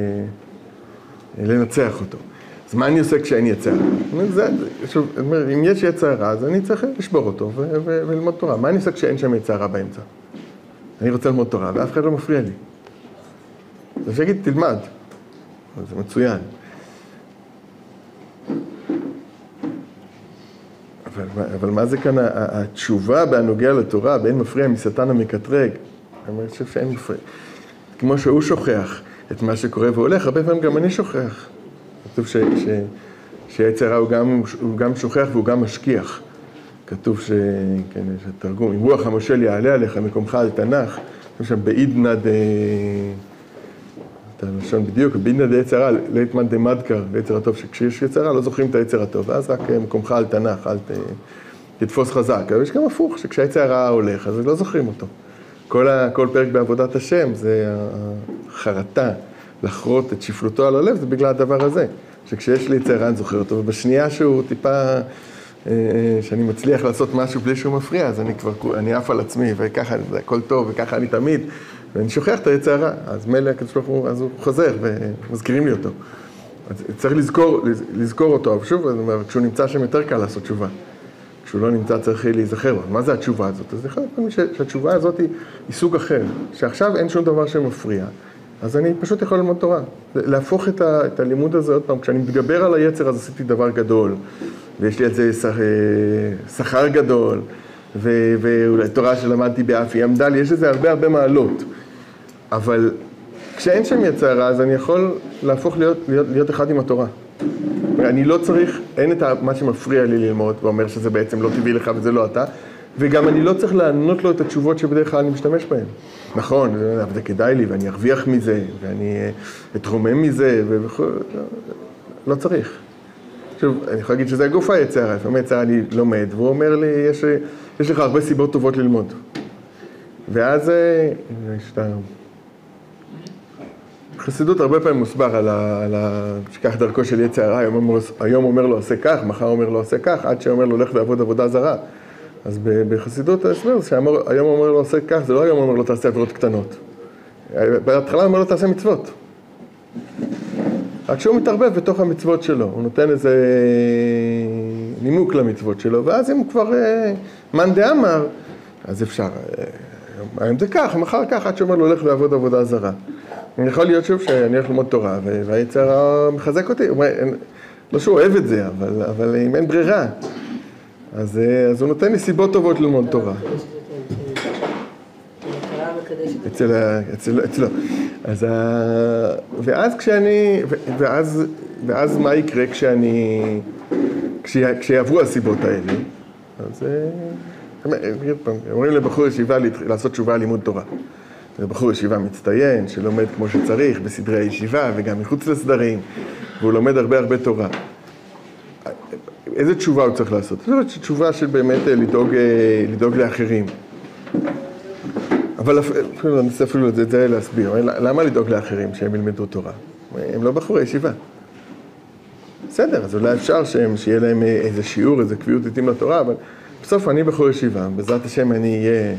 לנצח אותו. אז מה אני עושה כשאין יצר הרע? אם יש יצר הרע, אז אני צריך לשבור אותו וללמוד תורה. מה אני עושה כשאין שם יצר הרע באמצע? אני רוצה ללמוד תורה, ואף אחד לא מפריע לי. אז שיגיד, תלמד. זה מצוין. אבל, אבל מה זה כאן התשובה בהנוגע לתורה, בין מפריע משטן המקטרג? אני חושב שאין מפריע. כמו שהוא שוכח את מה שקורה והולך, הרבה פעמים גם אני שוכח. כתוב ש, ש, שיצר הרע הוא גם, הוא גם שוכח והוא גם משכיח. כתוב ש... כן, יש תרגום, אם רוח המושל יעלה עליך, מקומך על תנ"ך, יש שם בעידנא ד... אתה לשון בדיוק, בעידנא דיצר הרע, ליתמן דמדקר, ליצר הטוב, שכשיש יצר הרע לא זוכרים את היצר הטוב, ואז רק מקומך על תנ"ך, אל ת... תתפוס חזק. אבל יש גם הפוך, שכשיצר הרע הולך, אז לא זוכרים אותו. כל, ה... כל פרק בעבודת השם, זה החרטה, לחרות את שפלותו על הלב, זה בגלל הדבר הזה. שכשיש לי יצר הרע אני זוכר אותו, ובשנייה שהוא טיפה שאני מצליח לעשות משהו בלי שהוא מפריע, אז אני כבר, אני עף על עצמי, וככה זה הכל טוב, וככה אני תמיד, ואני שוכח את היצר הרע, אז מילא הקדוש ברוך הוא, אז הוא חוזר, ומזכירים לי אותו. אז צריך לזכור, לזכור אותו, אבל שוב, כשהוא נמצא שם יותר קל לעשות תשובה. כשהוא לא נמצא צריך להיזכר לו. מה זה התשובה הזאת? אז יכול להיות שהתשובה הזאת היא סוג אחר, שעכשיו אין שום דבר שמפריע, אז אני פשוט יכול ללמוד תורה. להפוך את, ה, את הלימוד הזה עוד פעם, כשאני מתגבר על היצר, אז עשיתי דבר גדול, ויש לי את זה שכר גדול, ו, ואולי תורה שלמדתי באף היא עמדה לי, יש לזה הרבה הרבה מעלות. אבל כשאין שם יצר, אז אני יכול להפוך להיות, להיות, להיות אחד עם התורה. אני לא צריך, אין את מה שמפריע לי ללמוד, ואומר שזה בעצם לא טבעי לך וזה לא אתה, וגם אני לא צריך לענות לו את התשובות שבדרך כלל אני משתמש בהן. נכון, זה כדאי לי, ואני ארוויח מזה, ואני אתרומם מזה, וכו', לא צריך. שוב, אני יכול להגיד שזה הגוף היצר, לפעמים היצר אני לומד, והוא אומר לי, יש, יש לך הרבה סיבות טובות ללמוד. ואז, יש את ה... חסידות הרבה פעמים מוסבר על ה... על ה... שכך דרכו של יצר הרע, היום, אומר, היום אומר לו עושה כך, מחר אומר לו עושה כך, עד שאומר לו הולך לעבוד עבודה זרה. אז בחסידות ההסבר, שהיום אומר לו עושה כך, זה לא היום אומר לו תעשה עבירות קטנות. בהתחלה אומר לו תעשה מצוות. רק שהוא מתערבב בתוך המצוות שלו, הוא נותן איזה נימוק למצוות שלו, ואז אם הוא כבר מאן דאמר, אז אפשר. היום זה כך, מחר כך, עד שאומר לו הולך לעבוד עבודה זרה. יכול להיות שוב שאני הולך ללמוד תורה, והיצר מחזק אותי, לא שהוא אוהב את זה, אבל, אבל אם אין ברירה, אז, אז הוא נותן לי סיבות טובות ללמוד תורה. אצל, אצל, אצלו. אז, ואז כשאני, ואז, ואז מה יקרה כשאני, כשיעברו הסיבות האלה? אז אומרים לבחור ישיבה לעשות תשובה על לימוד תורה. זה בחור ישיבה מצטיין, שלומד כמו שצריך בסדרי הישיבה וגם מחוץ לסדרים, והוא לומד הרבה הרבה תורה. איזה תשובה הוא צריך לעשות? זאת תשובה של באמת לדאוג, לדאוג לאחרים. אבל אפילו, אני אנסה אפילו את זה, את זה להסביר. למה לדאוג לאחרים שהם ילמדו תורה? הם לא בחורי ישיבה. בסדר, אז אולי אפשר שהם, שיהיה להם איזה שיעור, איזה קביעות איתים לתורה, אבל בסוף אני בחור ישיבה, בעזרת השם אני אהיה...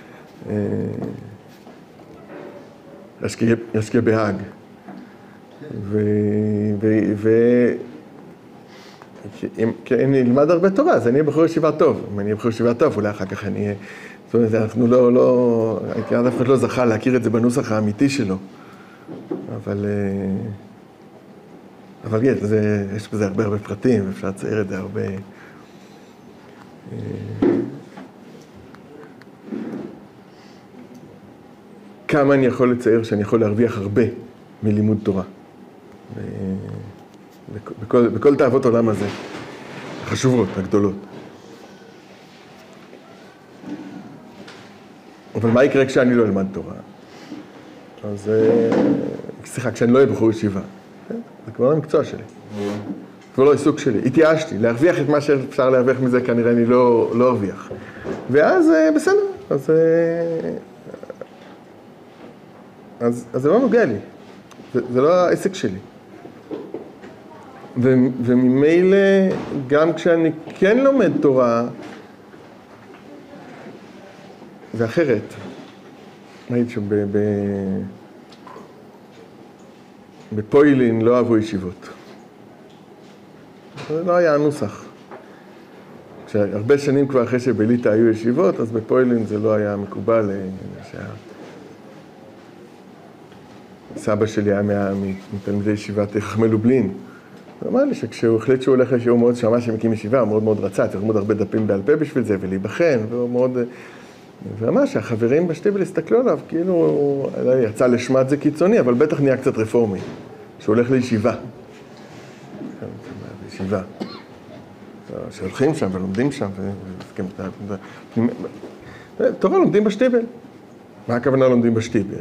ישקיע בהאג. ו... ו... ו... אם אני אלמד הרבה תורה, אז אני אהיה בחור ישיבה טוב. אם אני אהיה בחור ישיבה טוב, אולי אחר כך אני אהיה... זאת אומרת, אנחנו לא... לא... כמעט אף אחד לא זכה להכיר את זה בנוסח האמיתי שלו. אבל... אבל כן, זה... יש בזה הרבה הרבה פרטים, ואפשר לצייר את זה הרבה... כמה אני יכול לצייר שאני יכול להרוויח הרבה מלימוד תורה. בכל, בכל תאוות העולם הזה, החשובות, הגדולות. אבל מה יקרה כשאני לא אלמד תורה? אז, סליחה, כשאני לא אהיה בחור ישיבה. זה כבר לא המקצוע שלי. זה כבר לא עיסוק שלי. התייאשתי, להרוויח את מה שאפשר להרוויח מזה, כנראה אני לא, לא ארוויח. ואז, בסדר, אז... אז, אז זה לא נוגע לי, זה, זה לא העסק שלי. ו, וממילא, גם כשאני כן לומד תורה, זה אחרת. ראיתי שבפוילין לא אהבו ישיבות. זה לא היה הנוסח. כשהרבה שנים כבר אחרי שבליטה היו ישיבות, אז בפוילין זה לא היה מקובל. שהיה... סבא שלי היה מתלמידי ישיבת חכמי לובלין. הוא אמר לי שכשהוא החליט שהוא הולך לשיעור מאוד שמע שמקים ישיבה, הוא מאוד מאוד רצה, צריך ללמוד הרבה דפים בעל פה בשביל זה ולהיבחן, והוא מאוד... ואמר שהחברים בשטיבל הסתכלו עליו, כאילו הוא יצא לשמט זה קיצוני, אבל בטח נהיה קצת רפורמי, שהוא הולך לישיבה. ישיבה. שהולכים שם ולומדים שם, תורה לומדים בשטיבל. מה הכוונה לומדים בשטיבל?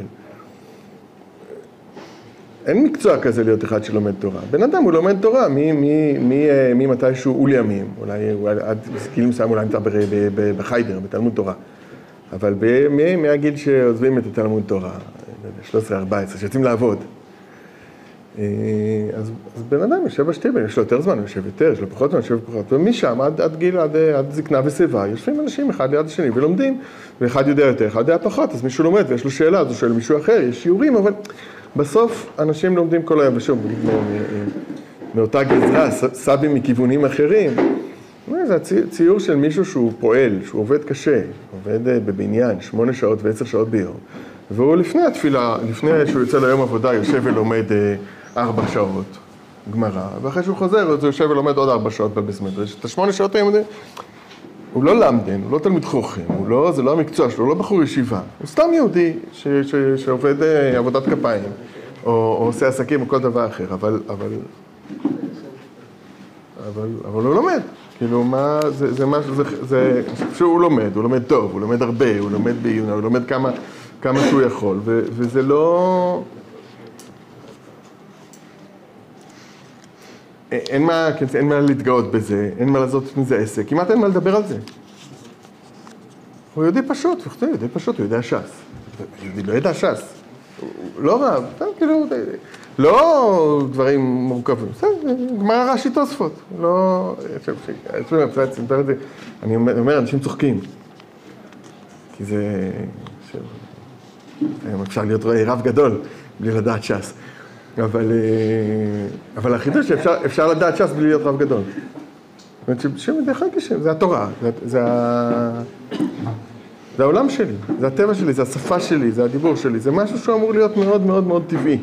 אין מקצוע כזה להיות אחד שלומד תורה. בן אדם הוא לומד תורה ממתישהו אול ימים, אולי עד גיל מסוים אולי נמצא בחיידר, בתלמוד תורה. אבל מהגיל שעוזבים את התלמוד תורה, שלוש עשרה ארבע עשרה, שיוצאים לעבוד. אז, אז בן אדם יושב בשטיבל, יש לו יותר זמן, יושב יותר, יש לו פחות זמן, יושב פחות, ומשם עד, עד גיל, עד, עד זקנה ושיבה, יושבים אנשים אחד ליד השני ולומדים, ואחד יודע יותר, אחד יודע פחות, אז מישהו לומד ויש לו שאלה, אז הוא שואל מישהו אחר, יש שיעורים, אבל בסוף אנשים לומדים כל היום, ושוב, מאותה גזרה, סבים מכיוונים אחרים, זה ציור של מישהו שהוא פועל, שהוא עובד קשה, עובד בבניין, שמונה שעות ועשר שעות ביום, והוא לפני התפילה, לפני שהוא יוצא ליום עבודה, יושב ולומד ארבע שעות גמרא, ואחרי שהוא חוזר, הוא יושב ולומד עוד ארבע שעות בבית מדרש. את השמונה שעות היום, הוא לא למדן, הוא לא תלמיד חוכם, הוא לא, זה לא המקצוע שלו, הוא לא בחור ישיבה, הוא סתם יהודי ש, ש, שעובד עבודת כפיים, או, או עושה עסקים או כל דבר אחר, אבל, אבל, אבל, אבל הוא לומד. כאילו, מה, זה, זה משהו, זה, זה, שהוא לומד, הוא לומד טוב, הוא לומד הרבה, הוא לומד בעיונה, הוא לומד כמה, כמה שהוא יכול, ו, וזה לא... אין מה, אין מה להתגאות בזה, אין מה לעשות מזה עסק, כמעט אין מה לדבר על זה. הוא יהודי פשוט, הוא יהודי פשוט, הוא יודע ש"ס. יהודי לא ידע ש"ס. לא רב, כאילו, לא דברים מורכבים. גמרא רש"י תוספות. לא... אני אומר, אנשים צוחקים. כי זה... אפשר להיות רב גדול בלי לדעת ש"ס. אבל, אבל החידוש שאפשר לדעת ש"ס בלי להיות רב גדול. זאת אומרת שבדרך כלל זה התורה, זה, זה, זה העולם שלי, זה הטבע שלי, זה השפה שלי, זה הדיבור שלי, זה משהו שהוא אמור להיות מאוד מאוד מאוד טבעי.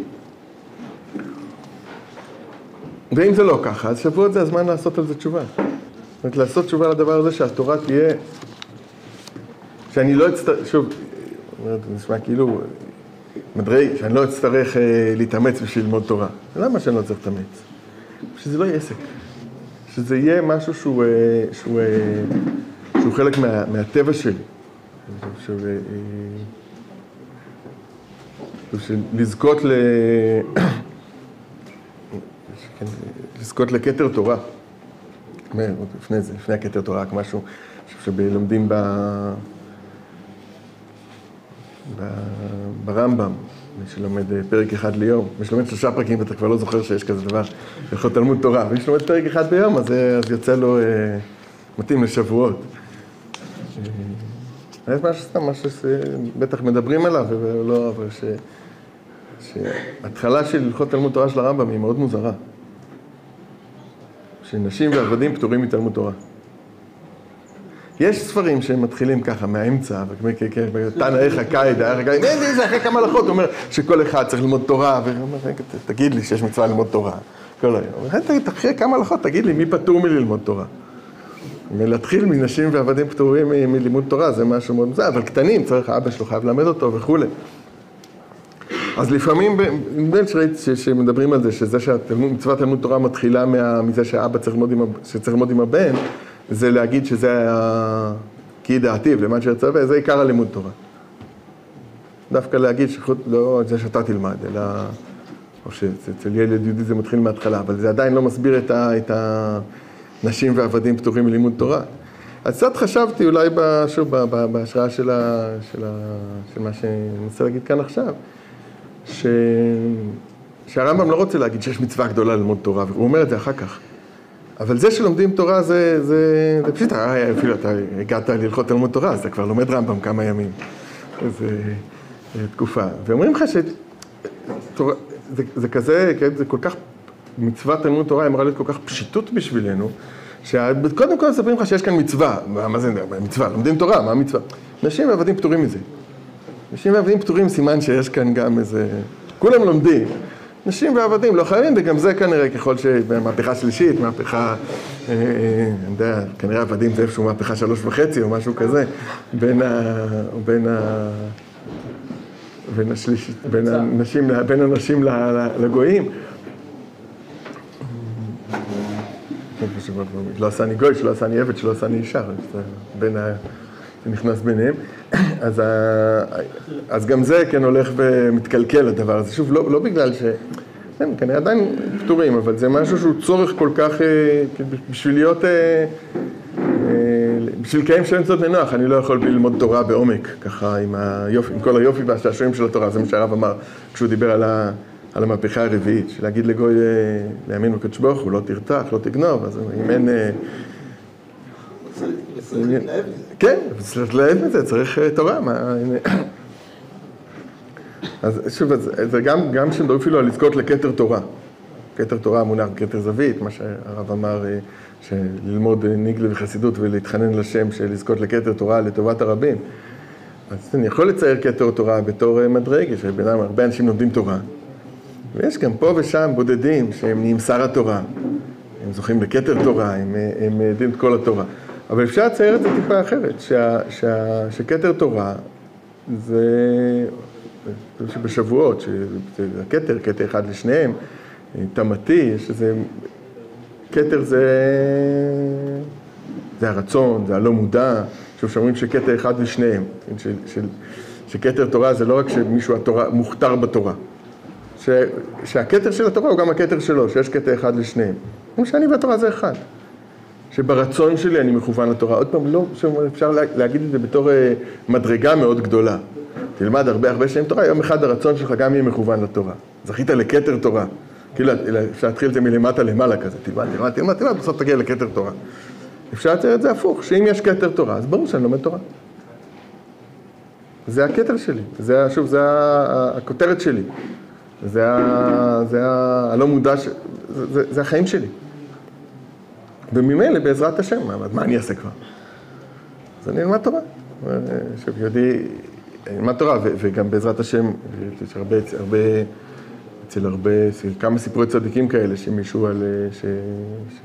ואם זה לא ככה, אז שבועות זה הזמן לעשות על זה תשובה. זאת אומרת, לעשות תשובה לדבר הזה שהתורה תהיה, שאני לא אצטרך, שוב, זה נשמע כאילו, מדרי, שאני לא אצטרך אה, להתאמץ בשביל ללמוד תורה. למה שאני לא צריך להתאמץ? שזה לא יהיה עסק. שזה יהיה משהו שהוא, אה, שהוא, אה, שהוא חלק מה, מהטבע שלי. שהוא, אה, של לזכות ל... לזכות לכתר תורה. לפני זה, לפני הכתר תורה, רק משהו שבלומדים ב... ברמב"ם, מי שלומד פרק אחד ליום, מי שלומד שלושה פרקים ואתה כבר לא זוכר שיש כזה דבר, יכול תלמוד תורה, מי שלומד פרק אחד ביום, אז, אז יוצא לו אה, מתאים לשבועות. אה, יש משהו סתם, משהו שבטח מדברים עליו, ולא, אבל ש... שההתחלה של הלכות תלמוד תורה של הרמב"ם היא מאוד מוזרה. שנשים ועבדים פטורים מתלמוד תורה. יש ספרים שהם מתחילים ככה, מהאמצע, תנא איך קאיד, איך קאיד, זה אחרי כמה הלכות, הוא אומר שכל אחד צריך ללמוד תורה, והוא אומר, תגיד לי שיש מצווה ללמוד תורה, כל היום. אחרי כמה הלכות, תגיד לי, מי פטור מללמוד תורה? ולהתחיל מנשים ועבדים פטורים מלימוד תורה, זה משהו מאוד מוזר, אבל קטנים, צריך, האבא שלו חייב ללמד אותו וכו'. אז לפעמים, נדמה לי שמדברים על זה, שזה שמצוות תלמוד תורה מתחילה מזה שהאבא צריך ללמוד עם הבן, זה להגיד שזה היה כי דעתיו, למען שירצה, וזה עיקר הלימוד תורה. דווקא להגיד שחוץ, לא זה שאתה תלמד, אלא, או שאצל ילד יהודי זה מתחיל מההתחלה, אבל זה עדיין לא מסביר את, ה, את הנשים ועבדים פטורים מלימוד תורה. אז קצת חשבתי אולי שוב, בהשראה של, ה, של, ה, של מה שאני רוצה להגיד כאן עכשיו, ש, שהרמב"ם לא רוצה להגיד שיש מצווה גדולה ללמוד תורה, והוא אומר את זה אחר כך. אבל זה שלומדים תורה זה, זה, זה פשוט, אפילו אתה הגעת ללכות תלמוד תורה, אז אתה כבר לומד רמב"ם כמה ימים. זה תקופה. ואומרים לך שתורה, זה, זה כזה, זה כל כך, מצוות תלמוד תורה אמרה להיות כל כך פשיטות בשבילנו, שקודם כל מספרים לך שיש כאן מצווה. מה זה מצווה? לומדים תורה, מה המצווה? נשים ועבדים פטורים מזה. נשים ועבדים פטורים סימן שיש כאן גם איזה, כולם לומדים. נשים ועבדים לא חייבים, וגם זה כנראה ככל שבמהפכה שלישית, מהפכה, אני יודע, כנראה עבדים זה איפשהו מהפכה שלוש וחצי או משהו כזה, בין ה... בין ה... בין השלישית, בין הנשים, בין הנשים לגויים. לא עשה אני גוי, שלא עשה אני עבד, שלא עשה אני אישה, בין ה... שנכנס ביניהם, אז, ה... אז גם זה כן הולך ומתקלקל הדבר הזה. שוב, לא, לא בגלל ש... כן, כנראה עדיין פטורים, אבל זה משהו שהוא צורך כל כך, בשביל להיות, בשביל לקיים שם צוד לנוח, אני לא יכול בלי ללמוד תורה בעומק, ככה עם, היופי, עם כל היופי והשעשועים של התורה, זה מה שהרב אמר כשהוא דיבר על, ה... על המהפכה הרביעית, שלהגיד לגוי להאמין בקדוש ברוך הוא, לא תרתח, לא תגנוב, אז אם אין... צריך להתלהב מזה. כן, צריך להתלהב מזה, צריך תורה. אז שוב, זה גם, גם שמדברים אפילו על לזכות לכתר תורה. כתר תורה מונח בכתר זווית, מה שהרב אמר, שללמוד ניגלה וחסידות ולהתחנן לשם של לזכות לכתר תורה לטובת הרבים. אז אני יכול לצייר כתר תורה בתור מדרגה, שבינם הרבה אנשים לומדים תורה. ויש גם פה ושם בודדים שהם נהיים שר התורה. הם זוכים לכתר תורה, הם, הם יודעים את כל התורה. אבל אפשר לצייר את זה טיפה אחרת, שה, שה, שכתר תורה זה שבשבועות, שהכתר, כתר אחד לשניהם, תמתי, יש איזה... כתר זה... זה הרצון, זה הלא מודע, שוב שאומרים שכתר אחד לשניהם, של, של, שכתר תורה זה לא רק שמישהו התורה, מוכתר בתורה, ש, שהכתר של התורה הוא גם הכתר שלו, שיש כתר אחד לשניהם. כמו שאני והתורה זה אחד. שברצון שלי אני מכוון לתורה. עוד פעם, לא, אפשר להגיד את זה בתור מדרגה מאוד גדולה. תלמד הרבה הרבה שנים תורה, יום אחד הרצון שלך גם יהיה מכוון לתורה. זכית לכתר תורה. כאילו, אפשר להתחיל את זה מלמטה למעלה כזה. תלמד, תלמד, תלמד, תלמד, בסוף תגיע לכתר תורה. אפשר לצייר את זה הפוך, שאם יש כתר תורה, אז ברור שאני לומד תורה. זה הכתר שלי. זה, שוב, זה הכותרת שלי. זה, זה הלא מודע, זה, זה, זה החיים שלי. וממילא בעזרת השם, מה אני אעשה כבר? אז אני אלמד תורה. שוב, יודעי, אני אלמד תורה, וגם בעזרת השם, יש הרבה, הרבה, אצל הרבה, כמה סיפורי צדיקים כאלה, שמישהו על, ש... ש...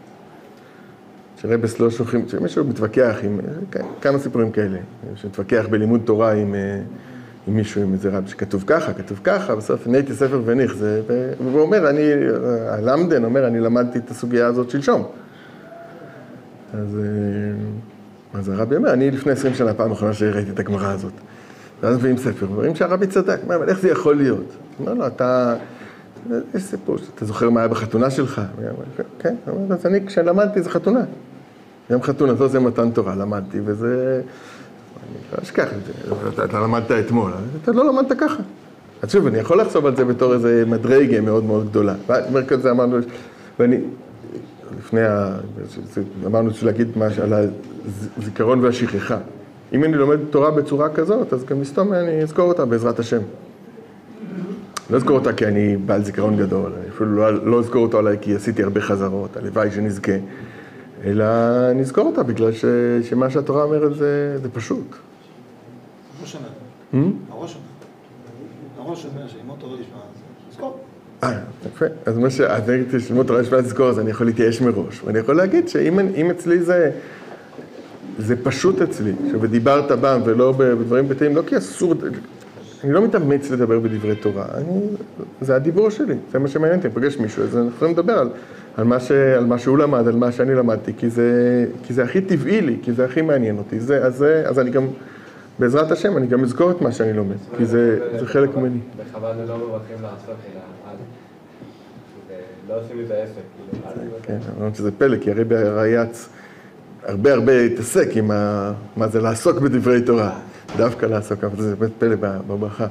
שרבס לא שוכחים, שמישהו מתווכח עם, כמה סיפורים כאלה, שמתווכח בלימוד תורה עם, עם מישהו, עם איזה רב, שכתוב ככה, כתוב ככה, בסוף נהייתי ספר וניח, זה, והוא אומר, אני, הלמדן אומר, אני למדתי את הסוגיה הזאת שלשום. אז, אז הרבי אומר, אני לפני עשרים שנה, פעם אחרונה שראיתי את הגמרא הזאת. ואז מביאים ספר, אומרים שהרבי צדק, מה, אבל איך זה יכול להיות? אומר לו, אתה, יש סיפור, אתה זוכר מה היה בחתונה שלך? כן, אז אני, כשלמדתי, זה חתונה. יום חתונתו זה מתן תורה, למדתי, וזה, אני לא אשכח את זה, אתה, אתה למדת אתמול, אתה לא למדת ככה. אז שוב, אני יכול לחשוב על זה בתור איזה מדרגה מאוד מאוד גדולה. ואומר כזה, אמרנו, ואני, לפני, אמרנו שלהגיד משהו על הזיכרון והשכחה. אם אני לומד תורה בצורה כזאת, אז גם מסתום אני אזכור אותה בעזרת השם. לא אזכור אותה כי אני בעל זיכרון גדול, אפילו לא, לא אזכור אותה עליי כי עשיתי הרבה חזרות, הלוואי שנזכה, אלא נזכור אותה בגלל ש, שמה שהתורה אומרת זה, זה פשוט. הראש אומר. הראש אומר. הראש אומר שאימו תורה לשמה, אז נזכור. אה, יפה. אז מה שאת נגדתי שאימו תורה לשמה לזכור, אז אני יכול להתייאש מראש. ואני יכול להגיד שאם אצלי זה... זה פשוט אצלי, שדיברת בם ולא בדברים ביתיים, לא כי אסור, אני לא מתאמץ לדבר בדברי תורה, אני, זה הדיבור שלי, זה מה שמעניין אותי, אני פגש מישהו, אז אנחנו יכולים לדבר על, על, מה ש, על מה שהוא למד, על מה שאני למדתי, כי זה, כי זה הכי טבעי לי, כי זה הכי מעניין אותי, זה, אז, זה, אז אני גם, בעזרת השם, אני גם אזכור את מה שאני לומד, כי זה, זה חלק ממני. בכבוד לא מברכים לעשות, אלא לא עושים את העסק, כאילו. כן, אני חושב שזה פלא, כי הרי ברייץ, הרבה הרבה התעסק עם ה... מה זה לעסוק בדברי תורה, דווקא לעסוק, אבל זה באמת פלא בברכה.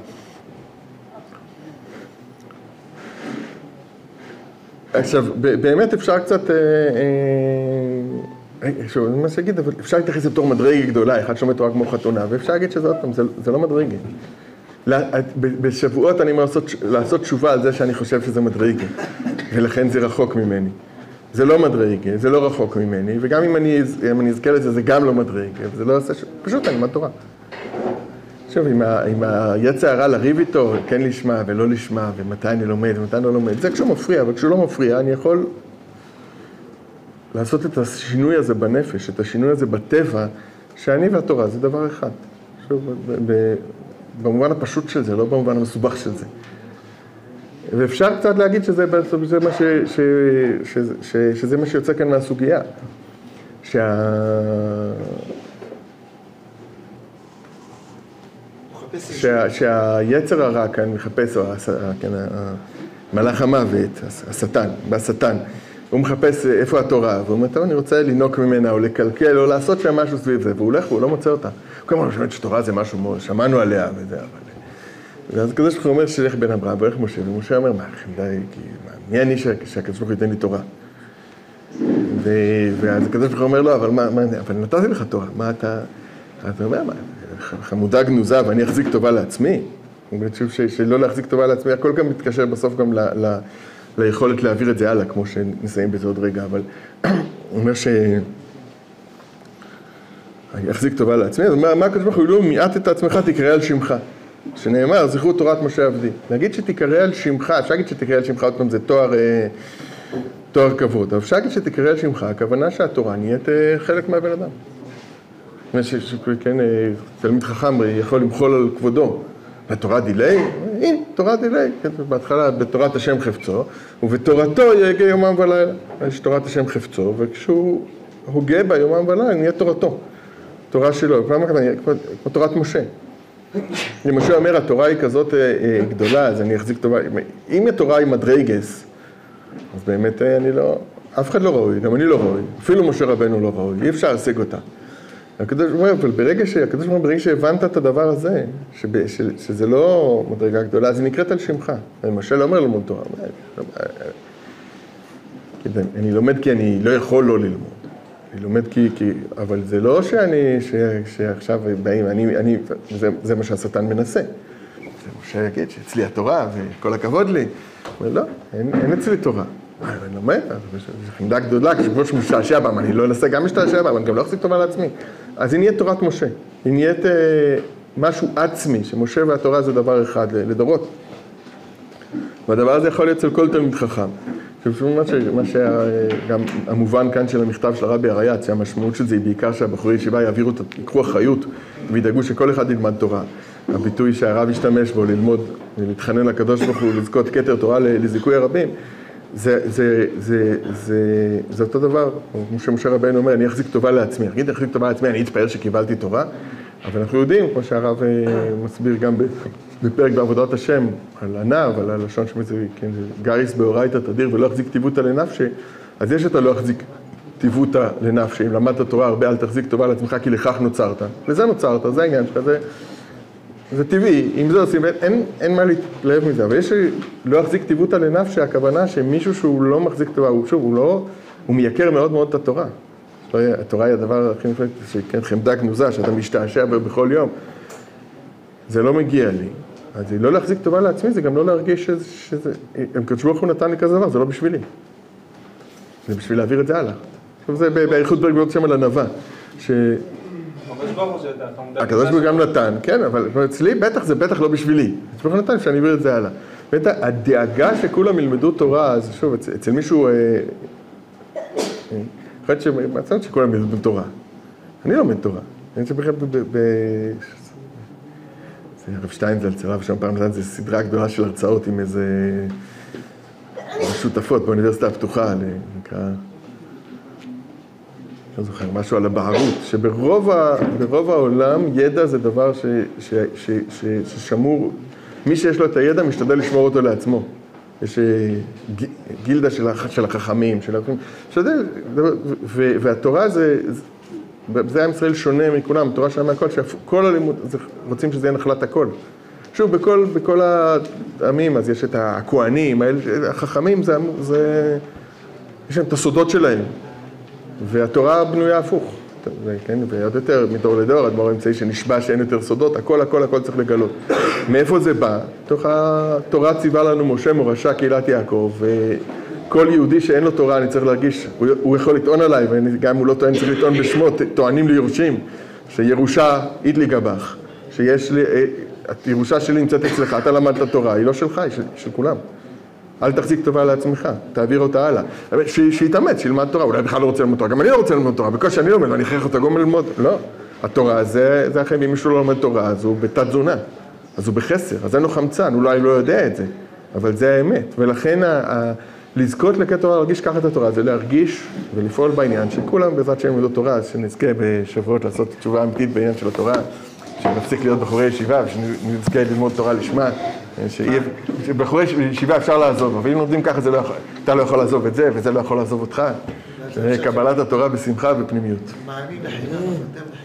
עכשיו, באמת אפשר קצת, שוב, אני מנסה להגיד, אבל אפשר להתייחס לתור מדרגה גדולה, אחד שומע תורה כמו חתונה, ואפשר להגיד שזה עוד פעם, זה, זה לא מדרגה. בשבועות אני אומר לעשות, לעשות תשובה על זה שאני חושב שזה מדרגה, ולכן זה רחוק ממני. זה לא מדרגה, זה לא רחוק ממני, וגם אם אני, אם אני אזכר את זה, זה גם לא מדרגה, וזה לא עושה ש... פשוט אני מהתורה. עכשיו, עם, ה, עם היצע הרע לריב איתו, כן לשמה ולא לשמה, ומתי אני לומד ומתי אני לא לומד, זה כשהוא מפריע, אבל כשהוא לא מפריע, אני יכול לעשות את השינוי הזה בנפש, את השינוי הזה בטבע, שאני והתורה, זה דבר אחד. שוב, ב, ב, במובן הפשוט של זה, לא במובן המסובך של זה. ואפשר קצת להגיד שזה, שזה מה ש, ש, ש, ש, שזה מה שיוצא כאן מהסוגיה. שה... שה, שהיצר הרע כאן מחפש, או כן, מלאך המוות, השטן, בשטן, הוא מחפש איפה התורה, והוא אומר, טוב, אני רוצה לנוק ממנה, או לקלקל, או לעשות שם משהו סביב זה, והוא הולך והוא לא מוצא אותה. הוא כמובן, אני חושבת שתורה זה משהו, שמענו עליה וזה, אבל... ואז הקדוש ברוך הוא אומר שילך בן אברהם, ואיך משה, ומשה אומר, מה, די, מי אני שהקדוש ברוך הוא ייתן לי תורה? ואז הקדוש ברוך הוא אומר לו, אבל מה, אבל נתתי לך תורה, מה אתה, אתה אומר, מה, חמודה גנוזה ואני אחזיק טובה לעצמי? אני חושב שלא להחזיק טובה לעצמי, הכל גם מתקשר בסוף גם ליכולת להעביר את זה הלאה, כמו שנסיים בזה עוד רגע, אבל הוא אומר ש... אני אחזיק טובה לעצמי, אז מה הקדוש ברוך הוא? לא מיעט את עצמך, תקרא על שמך. שנאמר, זכרו תורת משה עבדי. להגיד שתקרא על שמך, אפשר להגיד שתקרא על שמך, עוד פעם זה תואר, תואר כבוד, אבל אפשר להגיד שתקרא על שמך, הכוונה שהתורה נהיית חלק מהבן אדם. כן, תלמיד חכם יכול למחול על כבודו. התורה דילי? הנה, תורה דילי. בהתחלה בתורת השם חפצו, ובתורתו יהגה יומם ולילה. יש תורת השם חפצו, וכשהוא הוגה בה יומם ולילה, נהיה תורתו. תורה שלו, כמו תורת משה. אם משה אומר, התורה היא כזאת גדולה, אז אני אחזיק טובה. אם התורה היא מדרגס, אז באמת אני לא, אף אחד לא ראוי, גם אני לא ראוי. אפילו משה רבנו לא ראוי, אי אפשר להשיג אותה. הקדוש אומר, אבל ברגע ש... הקדוש אומר, ברגע שהבנת את הדבר הזה, שב, ש, שזה לא מדרגה גדולה, אז היא נקראת על שמך. משה לא אומר ללמוד תורה. אני לומד כי אני לא יכול לא ללמוד. אני לומד כי, כי, אבל זה לא שאני, ש, שעכשיו באים, אני, אני, זה, זה מה שהשטן מנסה. זה משה יגיד שאצלי התורה וכל הכבוד לי. הוא אומר, לא, אין, אין אצלי תורה. אני לומד, זו חמדה גדולה, כשבו שמשתעשע בה, אני לא אנסה גם משתעשע בה, אבל אני גם לא אחזיק טובה לעצמי. אז היא נהיית תורת משה. היא נהיית אה, משהו עצמי, שמשה והתורה זה דבר אחד, לדורות. והדבר הזה יכול להיות אצל כל תלמיד חכם. מה שגם המובן כאן של המכתב של הרבי הריי"צ, שהמשמעות של זה היא בעיקר שהבחורי ישיבה יעבירו, יקחו אחריות וידאגו שכל אחד ילמד תורה. הביטוי שהרב ישתמש בו ללמוד, להתחנן לקדוש ברוך הוא, לזכות כתר תורה לזיכוי הרבים, זה, זה, זה, זה, זה אותו דבר, כמו שמשה רבנו אומר, אני אחזיק טובה לעצמי, אני אחזיק טובה לעצמי, אני אתפאר שקיבלתי תורה, אבל אנחנו יודעים, כמו שהרב מסביר גם בפרק בעבודת השם, על ענב, על הלשון שמזה, כן, גריס באורייתא תדיר ולא אחזיק טיבותא לנפשי, אז יש את הלא אחזיק טיבותא לנפשי, אם למדת תורה הרבה, אל תחזיק טובה לעצמך, כי לכך נוצרת, לזה נוצרת, זה העניין שלך, זה, זה טבעי, אם זה עושים, אין, אין מה להתלהב מזה, אבל יש לא אחזיק טיבותא לנפשי, הכוונה שמישהו שהוא לא מחזיק טובה, הוא שוב, הוא לא, הוא מייקר מאוד מאוד את התורה. התורה היא הדבר הכי נפלא, שכן, חמדה גנוזה, שאתה משתעשע בכל יום. זה לא מגיע לי. אז לא להחזיק טובה לעצמי, זה גם לא להרגיש שזה, שזה, אם הקדוש ברוך הוא נתן לי כזה דבר, זה לא בשבילי. זה בשביל להעביר את זה הלאה. עכשיו זה באריכות ברגלות שם על ענווה, ש... הקדוש ברוך הוא גם נתן, כן, אבל אצלי בטח זה בטח לא בשבילי. הקדוש ברוך הוא נתן שאני אעביר את זה הלאה. בטח, הדאגה שכולם ילמדו תורה, אז שוב, אצל מישהו... אחת שמצאת שכולם ילמדו תורה. אני לא לומד תורה. אני חושב בכלל ב... זה הרב שטיינזלץ, הרב שם פעם נתן, זה סדרה גדולה של הרצאות עם איזה שותפות באוניברסיטה הפתוחה, נקרא, לא זוכר, משהו על הבערות, שברוב ה... ברוב העולם ידע זה דבר ש... ש... ש... ש... ששמור, מי שיש לו את הידע משתדל לשמור אותו לעצמו. יש גילדה של, הח... של החכמים, של החכמים, משתדל, ו... והתורה זה... זה עם ישראל שונה מכולם, התורה שם מהכל, שכל הלימוד, רוצים שזה יהיה נחלת הכל. שוב, בכל, בכל העמים, אז יש את הכהנים, החכמים, זה, זה, יש להם את הסודות שלהם, והתורה בנויה הפוך. כן, ועוד יותר, מדור לדור, הדבר האמצעי שנשבע שאין יותר סודות, הכל, הכל, הכל צריך לגלות. מאיפה זה בא? תוך התורה ציווה לנו משה מורשה קהילת יעקב, כל יהודי שאין לו תורה, אני צריך להרגיש, הוא, הוא יכול לטעון עליי, וגם הוא לא טוען, צריך לטעון בשמות, טוענים ליורשים, שירושה אידלי גבך, שיש לי, הירושה שלי נמצאת אצלך, אתה למדת תורה, היא לא שלך, היא של, של כולם. אל תחזיק טובה לעצמך, תעביר אותה הלאה. ש, שיתאמץ, שילמד תורה, אולי בכלל לא רוצה ללמוד תורה, גם אני לא רוצה ללמוד תורה, בקושי אני לומד, ואני הכרח אותה גם ללמוד, לא. התורה זה, זה אחרי, אם מישהו לא לומד תורה, אז הוא בתת תזונה, אז הוא בחסר, אז אין לו חמצן, אולי לא יודע את זה, אבל זה האמת, ולכן ה, ה, לזכות לקט תורה, להרגיש ככה את התורה, זה להרגיש ולפעול בעניין, שכולם בעזרת שם ילמדו תורה, אז שנזכה בשבועות לעשות תשובה אמיתית בעניין של התורה, שנפסיק להיות בחורי ישיבה, ושנזכה ללמוד תורה לשמה, שבחורי ישיבה אפשר לעזוב, אבל אם לומדים ככה, זה לא יכול, אתה לא יכול לעזוב את זה, וזה לא יכול לעזוב אותך, קבלת התורה בשמחה ופנימיות.